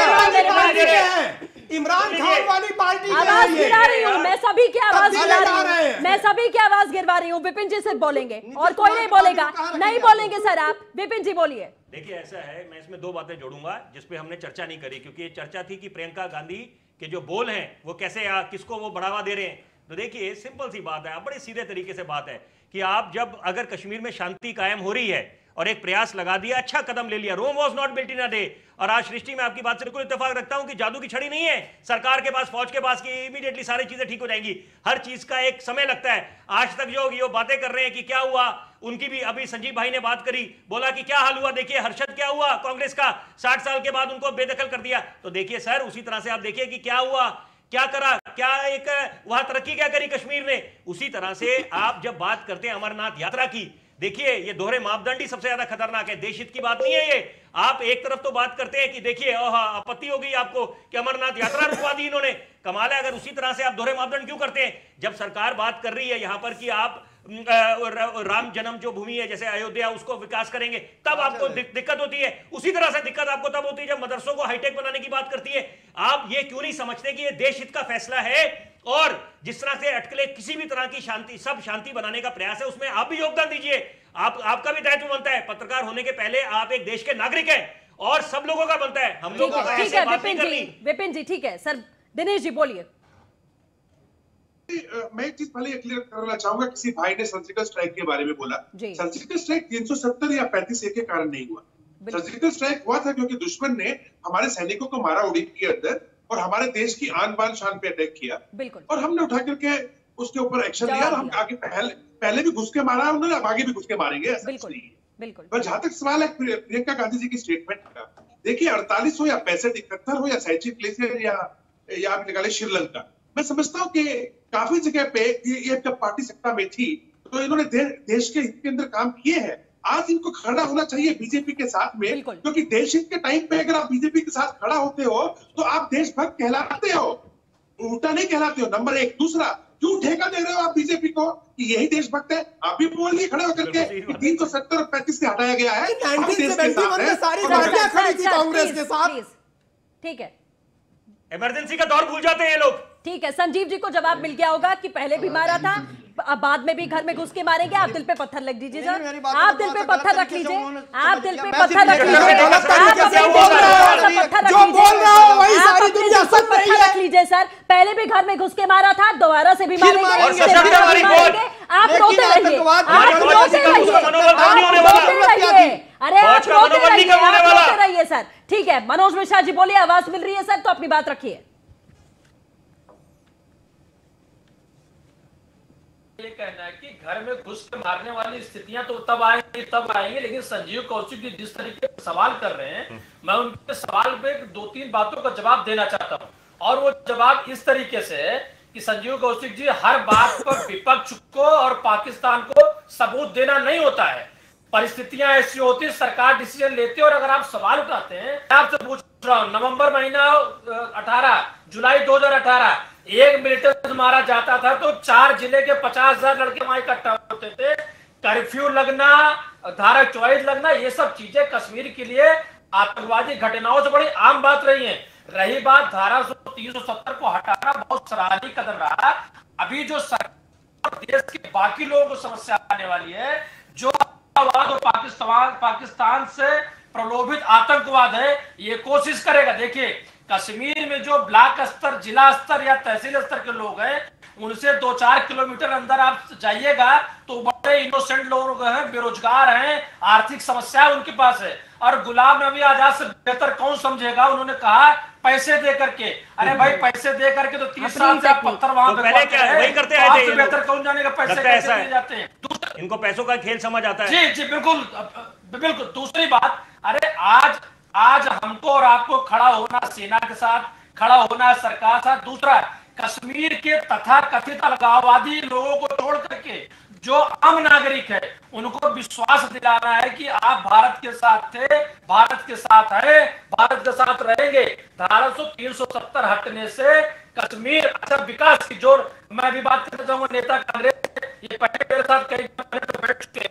है, इमरान खान वाली पार्टी आवाज गिरा रही हूँ मैं, सभी की आवाज गिरा रही हूँ मैं, सभी की आवाज गिरवा रही हूँ। विपिन जी सिर्फ बोलेंगे और कोई नहीं बोलेगा, नहीं बोलेंगे सर आप। विपिन जी बोलिए। देखिए ऐसा है, मैं इसमें दो बातें जोड़ूंगा जिसपे हमने चर्चा नहीं करी, क्योंकि ये चर्चा थी कि प्रियंका गांधी के जो बोल हैं वो कैसे किसको वो बढ़ावा दे रहे हैं। तो देखिए सिंपल सी बात है, बड़े सीधे तरीके से बात है कि आप जब अगर कश्मीर में शांति कायम हो रही है और एक प्रयास लगा दिया, अच्छा कदम ले लिया, Rome was not built in a day. और आज सृष्टि में आपकी बात से बिल्कुल इत्तेफाक रखता हूं कि जादू की छड़ी नहीं है सरकार के पास, फौज के पास कि इमीडिएटली सारी चीजें ठीक हो जाएंगी। हर चीज का एक समय लगता है। आज तक जो ये बातें कर रहे हैं कि क्या हुआ, उनकी भी अभी संजीव भाई ने बात करी, बोला कि क्या हाल हुआ, देखिए हर्षद क्या हुआ कांग्रेस का, 60 साल के बाद उनको बेदखल कर दिया। तो देखिए सर उसी तरह से आप देखिए कि क्या हुआ, क्या करा, क्या एक वहां तरक्की क्या करी कश्मीर ने। उसी तरह से आप जब बात करते हैं अमरनाथ यात्रा की, देखिए ये दोहरे मापदंड ही सबसे ज्यादा खतरनाक है। देश हित की बात नहीं है ये। आप एक तरफ तो बात करते हैं कि देखिए आपत्ति हो गई आपको कि अमरनाथ यात्रा रुकवा दी इन्होंने, कमाल है। अगर उसी तरह से आप दोहरे मापदंड क्यों करते हैं? जब सरकार बात कर रही है यहां पर कि आप राम जन्म जो भूमि है जैसे अयोध्या उसको विकास करेंगे, तब आपको दिक्कत होती है। उसी तरह से दिक्कत आपको तब होती है जब मदरसों को हाईटेक बनाने की बात करती है। आप ये क्यों नहीं समझते कि ये देश हित का फैसला है और जिस तरह से अटकले किसी भी तरह की शांति, सब शांति बनाने का प्रयास है, उसमें आप भी योगदान दीजिए। आपका भी दायित्व बनता है। पत्रकार होने के पहले आप एक देश के नागरिक हैं और सब लोगों का बनता है। हम लोगों का ऐसे बात नहीं करनी। विपिन जी ठीक है सर, दिनेश जी बोलिए। मैं एक चीज पहले क्लियर करना चाहूंगा, किसी भाई ने सर्जिकल स्ट्राइक के बारे में बोला। सर्जिकल स्ट्राइक 370 या 35A के कारण नहीं हुआ। सर्जिकल स्ट्राइक हुआ था क्योंकि दुश्मन ने हमारे सैनिकों को मारा उड़ी के अंदर और हमारे देश की आन बान शान पे अटैक किया, और हमने उठा करके उसके ऊपर एक्शन लिया। और हम आगे पहले भी घुस के मारा उन्होंने, अब आगे भी घुस के मारेंगे, ऐसा नहीं है। पर जहां तक सवाल है प्रियंका गांधी जी की स्टेटमेंट का, देखिए 48 हो या 65, 71 हो या सैची ग्लेशियर या आप निकाले श्रीलंका, मैं समझता हूँ कि काफी जगह पे ये जब पार्टी सत्ता में थी तो इन्होंने देश के हित के अंदर काम किए हैं। आज इनको खड़ा होना चाहिए बीजेपी के साथ में, क्योंकि देश हित के टाइम पे अगर आप बीजेपी के साथ खड़ा होते हो तो आप देशभक्त कहलाते हो, उल्टा नहीं कहलाते हो। नंबर एक। दूसरा, क्यों ठेका दे रहे हो आप बीजेपी को कि यही देशभक्त है? आप भी बोलिए खड़े होकर के 370 और 35 से हटाया गया है। 1971 में सारी पार्टियां खड़ी थी कांग्रेस के साथ। ठीक है, इमरजेंसी का दौर भूल जाते हैं लोग। ठीक है, संजीव जी को जवाब मिल गया होगा कि पहले भी मारा था, अब बाद में भी घर में घुस के मारेंगे। आप दिल पे पत्थर लग दीजिए सर, आप दिल पे पत्थर रख लीजिए, आप दिल पे पत्थर रख लीजिए। पत्थर रख जो बोल रहा हो वही सारी दुनिया सुन रही है। रख लीजिए सर, पहले भी घर में घुस के मारा था, दोबारा से भी मारेंगे। और सशक्त हमारी फौज। आप रोते रहिए, आप रोते रहिए, अरे आप रोते रहिए सर। ठीक है, मनोज मिश्रा जी बोलिए, आवाज मिल रही है सर, तो अपनी बात रखिए। ये कहना है कि घर में घुस के मारने वाली स्थितियां तो तब आएंगे, लेकिन संजीव कौशिक जी जिस तरीके से सवाल कर रहे हैं, मैं उनके सवाल पे 2-3 बातों का जवाब देना चाहता हूं। और वो जवाब इस तरीके से है कि संजीव कौशिक जी, हर बात पर विपक्ष को और पाकिस्तान को सबूत देना नहीं होता है। परिस्थितियां ऐसी होती, सरकार डिसीजन लेती है। और अगर आप सवाल उठाते हैं, आपसे पूछ रहा हूं, नवंबर महीना 18 जुलाई 2018 एक मिलिटेंट मारा जाता था तो 4 जिले के 50,000 लड़के वहां इकट्ठा होते थे। कर्फ्यू लगना, धारा 24 लगना, ये सब चीजें कश्मीर के लिए आतंकवादी घटनाओं से बड़ी आम बात रही है। रही बात धारा 370 को हटाना, बहुत सराहनीय कदम रहा। अभी जो सरकार देश के बाकी लोगों को समस्या आने वाली है, जो और पाकिस्तान से प्रलोभित आतंकवाद है, ये कोशिश करेगा। देखिए, कश्मीर में जो ब्लॉक स्तर, जिला स्तर या तहसील स्तर के लोग हैं, उनसे 2-4 किलोमीटर अंदर आप जाइएगा तो बड़े इनोसेंट लोग हैं, बेरोजगार हैं, आर्थिक समस्या उनके पास है। और गुलाम नबी आजाद से बेहतर कौन समझेगा? उन्होंने कहा पैसे दे करके। अरे भाई, पैसे दे करके तो 30 साल से आप पत्थर वहां पे वही करते हैं। आपसे बेहतर कौन जानेगा पैसे कैसे दिए जाते हैं? इनको पैसों का खेल समझ आता है। जी जी, बिल्कुल। दूसरी बात, अरे आज हमको और आपको खड़ा होना, सेना के साथ खड़ा होना, सरकार के साथ। दूसरा, कश्मीर के तथाकथित अलगाववादी लोगों को छोड़ करके जो आम नागरिक है, उनको विश्वास दिलाना है कि आप भारत के साथ थे, भारत के साथ है, भारत के साथ रहेंगे। धारा 370 हटने से कश्मीर, अच्छा विकास की जोर, मैं भी बात करना चाहूंगा, नेता कांग्रेस ये पहले मेरे साथ कई बैठ चुके।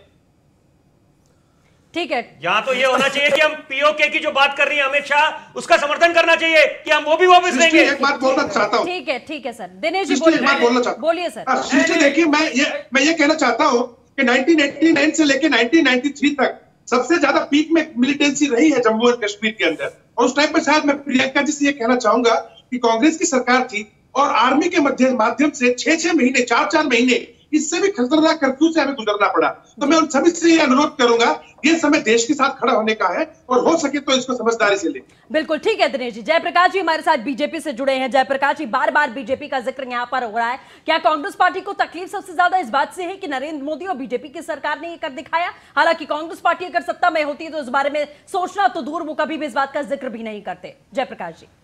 ठीक है, यहाँ तो ये होना चाहिए कि हम पीओके की जो बात कर रही है अमित शाह, उसका समर्थन करना चाहिए कि हम वो भी वापस लेंगे। एक बात बोलना चाहता हूँ। ठीक है सर, दिनेश जी बोलिए सर। देखिए, मैं ये कहना चाहता हूँ कि 1989 से लेकर 1993 तक सबसे ज्यादा पीक में मिलिटेंसी रही है जम्मू और कश्मीर के अंदर। और उस टाइम पर शायद मैं प्रियंका जी से ये कहना चाहूंगा कि कांग्रेस की सरकार थी और आर्मी के माध्यम से 6-6 महीने, 4-4 महीने इससे भी खतरनाक कर्फ्यू से हमें गुजरना पड़ा। तो मैं उन सभी से ये अनुरोध करूंगा, ये समय देश के साथ खड़ा होने का है और हो सके तो इसको समझदारी से ले। बिल्कुल ठीक है दिनेश जी। जयप्रकाश जी हमारे साथ बीजेपी से जुड़े हैं। जयप्रकाश जी, बार बार बीजेपी का जिक्र यहाँ पर हो रहा है, क्या कांग्रेस पार्टी को तकलीफ सबसे ज्यादा इस बात से है कि नरेंद्र मोदी और बीजेपी की सरकार ने ये कर दिखाया? हालांकि कांग्रेस पार्टी अगर सत्ता में होती है तो इस बारे में सोचना तो दूर, वो कभी भी इस बात का जिक्र भी नहीं करते। जयप्रकाश जी,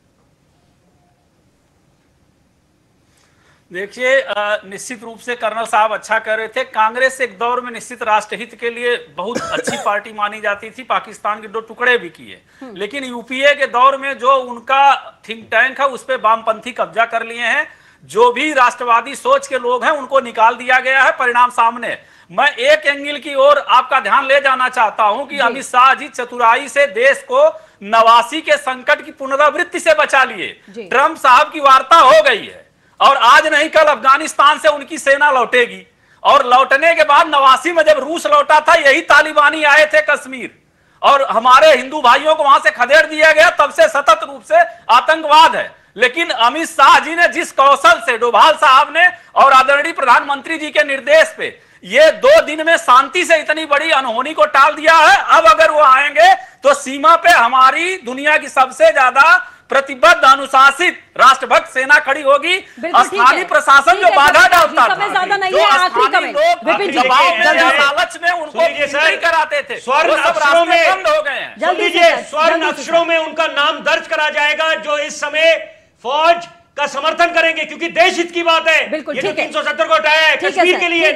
देखिए, निश्चित रूप से कर्नल साहब अच्छा कर रहे थे। कांग्रेस एक दौर में निश्चित राष्ट्रहित के लिए बहुत अच्छी पार्टी मानी जाती थी, पाकिस्तान के 2 टुकड़े भी किए। लेकिन यूपीए के दौर में जो उनका थिंक टैंक है उस पर वामपंथी कब्जा कर लिए हैं। जो भी राष्ट्रवादी सोच के लोग हैं उनको निकाल दिया गया है। परिणाम सामने। मैं एक एंगल की ओर आपका ध्यान ले जाना चाहता हूं कि अमित शाह जी चतुराई से देश को 89 के संकट की पुनरावृत्ति से बचा लिए। ट्रंप साहब की वार्ता हो गई है और आज नहीं कल अफगानिस्तान से उनकी सेना लौटेगी। और लौटने के बाद 89 में जब रूस लौटा था, यही तालिबानी आए थे कश्मीर और हमारे हिंदू भाइयों को वहां से खदेड़ दिया गया। तब से सतत रूप से आतंकवाद है। लेकिन अमित शाह जी ने जिस कौशल से, डोभाल साहब ने और आदरणीय प्रधानमंत्री जी के निर्देश पे ये 2 दिन में शांति से इतनी बड़ी अनहोनी को टाल दिया है। अब अगर वो आएंगे तो सीमा पे हमारी दुनिया की सबसे ज्यादा प्रतिबद्ध, अनुशासित, राष्ट्रभक्त सेना खड़ी होगी। स्थानीय प्रशासन जो बाधा डालता था, जो स्थानीय लोग लालच में उनको नहीं कराते थे, स्वर्ण अक्षरों में बंद हो गए हैं। स्वर्ण अक्षरों में उनका नाम दर्ज करा जाएगा जो इस समय फौज का समर्थन करेंगे, क्योंकि देश हित की बात है। बिल्कुल ठीक है, 370 को हटाया है कश्मीर के लिए।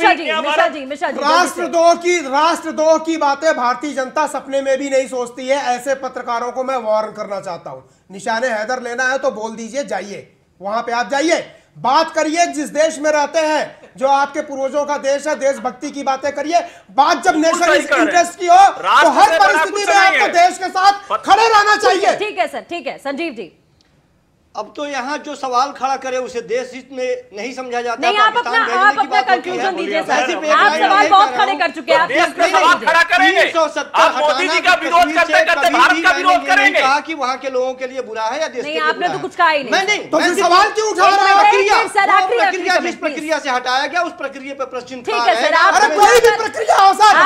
राष्ट्रद्रोह की बातें भारतीय जनता सपने में भी नहीं सोचती है। ऐसे पत्रकारों को मैं वार्न करना चाहता हूं, निशाने हैदर लेना है तो बोल दीजिए, जाइए वहां पे, आप जाइए, बात करिए जिस देश में रहते हैं, जो आपके पूर्वजों का देश है, देशभक्ति की बातें करिए। बात जब नेशनल इंटरेस्ट की हो तो हर परिस्थिति में आपको देश के साथ खड़े रहना चाहिए। ठीक है सर, ठीक है। संजीव जी, अब तो यहाँ जो सवाल खड़ा करे उसे देश हित में नहीं समझा जाता। नहीं, आप अपना कंक्लूजन दीजिए सर। आप सवाल बहुत खड़े कर चुके हैं। देश पे सवाल खड़ा करेंगे, आप मोदी जी का विरोध करते करते भारत का विरोध करेंगे। कहा कि वहाँ के लोगों के लिए बुरा है या देश के लिए? आपने तो कुछ कहा ही नहीं। नहीं, तो फिर सवाल क्यों उठा रहे हैं? प्रक्रिया जिस प्रक्रिया से हटाया गया उस प्रक्रिया पे प्रश्न ठीक है सर। कोई भी प्रक्रिया हो सर,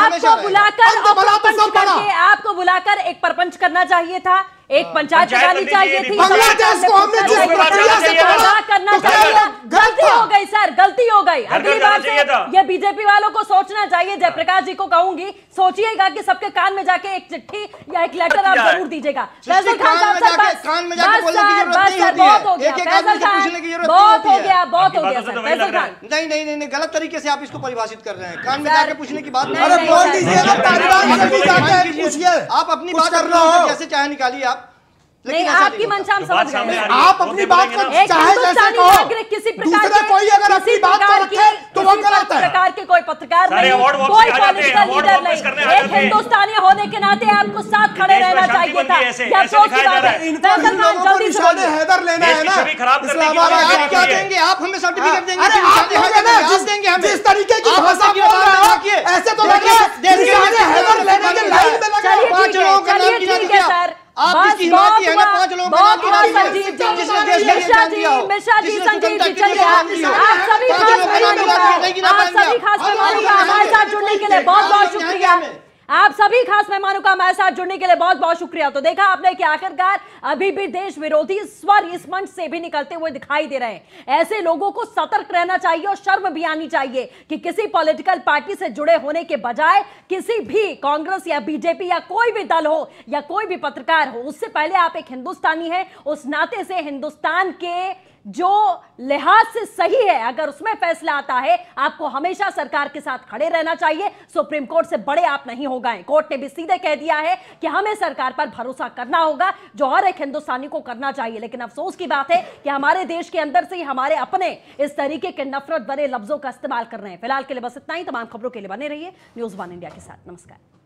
आपको बुलाकर एक परपंच करना चाहिए था, एक पंचायत लगानी चाहिए थी। बांग्लादेश को हमने जिस प्रक्रिया से करना चाहिए। गलती हो गई सर, गलती हो गई। अगली बार से ये बीजेपी वालों को सोचना चाहिए। जयप्रकाश जी को कहूंगी, सोचिएगा कि सबके कान में जाके एक चिट्ठी या एक लेटर आप जरूर दीजिएगा। फैजल खान साहब, बहुत हो गया फैजल खान, बहुत हो गया सर फैजल खान। नहीं, गलत तरीके से आप इसको परिभाषित कर रहे हैं। कान में जाके पूछने की बात आप अपनी बात कैसे चाहे निकालिए आप। नहीं, आपकी मंशा हम समझ गए। आप अपनी बात को चाहे जैसे कहो, किसी दूसरे कोई अगर अपनी बात को रखे तो वो गलत है। प्रकार के कोई पत्रकार नहीं, कोई पॉलिटिकल लीडर नहीं, एक हिंदुस्तानी होने के नाते आपको साथ खड़े रहना चाहिए था। ये अफसोस की बात है। फैजल खान जल्दी से बोलिए। हैदर लेना है ना, आप क्या देंगे? आप हमें सर्टिफिकेट देंगे? अरे आप देंगे हमें जिस तरीके की भाषा बोल रहे हैं ऐसे तो हैदर लेने के लाइन में लगे। 5 लोगों का नाम गिना दीजिए सर। आप जिसकी हिमायती है ना 5 लोगों का नाम गिना दीजिए। जिसने देश के लिए जान दिया हो, मिश्रा जी, संजीव जी, चलिए आप सभी खास मेहमानों का हमारे साथ जुड़ने के लिए बहुत बहुत शुक्रिया। आप सभी खास मेहमानों का हमारे साथ जुड़ने के लिए बहुत बहुत शुक्रिया। तो देखा आपने कि आखिरकार अभी भी देश विरोधी स्वर इस मंच से भी निकलते हुए दिखाई दे रहे हैं। ऐसे लोगों को सतर्क रहना चाहिए और शर्म भी आनी चाहिए कि किसी पॉलिटिकल पार्टी से जुड़े होने के बजाय किसी भी कांग्रेस या बीजेपी या कोई भी दल हो या कोई भी पत्रकार हो, उससे पहले आप एक हिंदुस्तानी हैं, उस नाते से हिंदुस्तान के जो लिहाज से सही है अगर उसमें फैसला आता है, आपको हमेशा सरकार के साथ खड़े रहना चाहिए। सुप्रीम कोर्ट से बड़े आप नहीं हो गए। कोर्ट ने भी सीधे कह दिया है कि हमें सरकार पर भरोसा करना होगा, जो हर एक हिंदुस्तानी को करना चाहिए। लेकिन अफसोस की बात है कि हमारे देश के अंदर से ही हमारे अपने इस तरीके के नफरत भरे लफ्जों का इस्तेमाल कर रहे हैं। फिलहाल के लिए बस इतना ही। तमाम खबरों के लिए बने रहिए न्यूज़ 1 इंडिया के साथ। नमस्कार।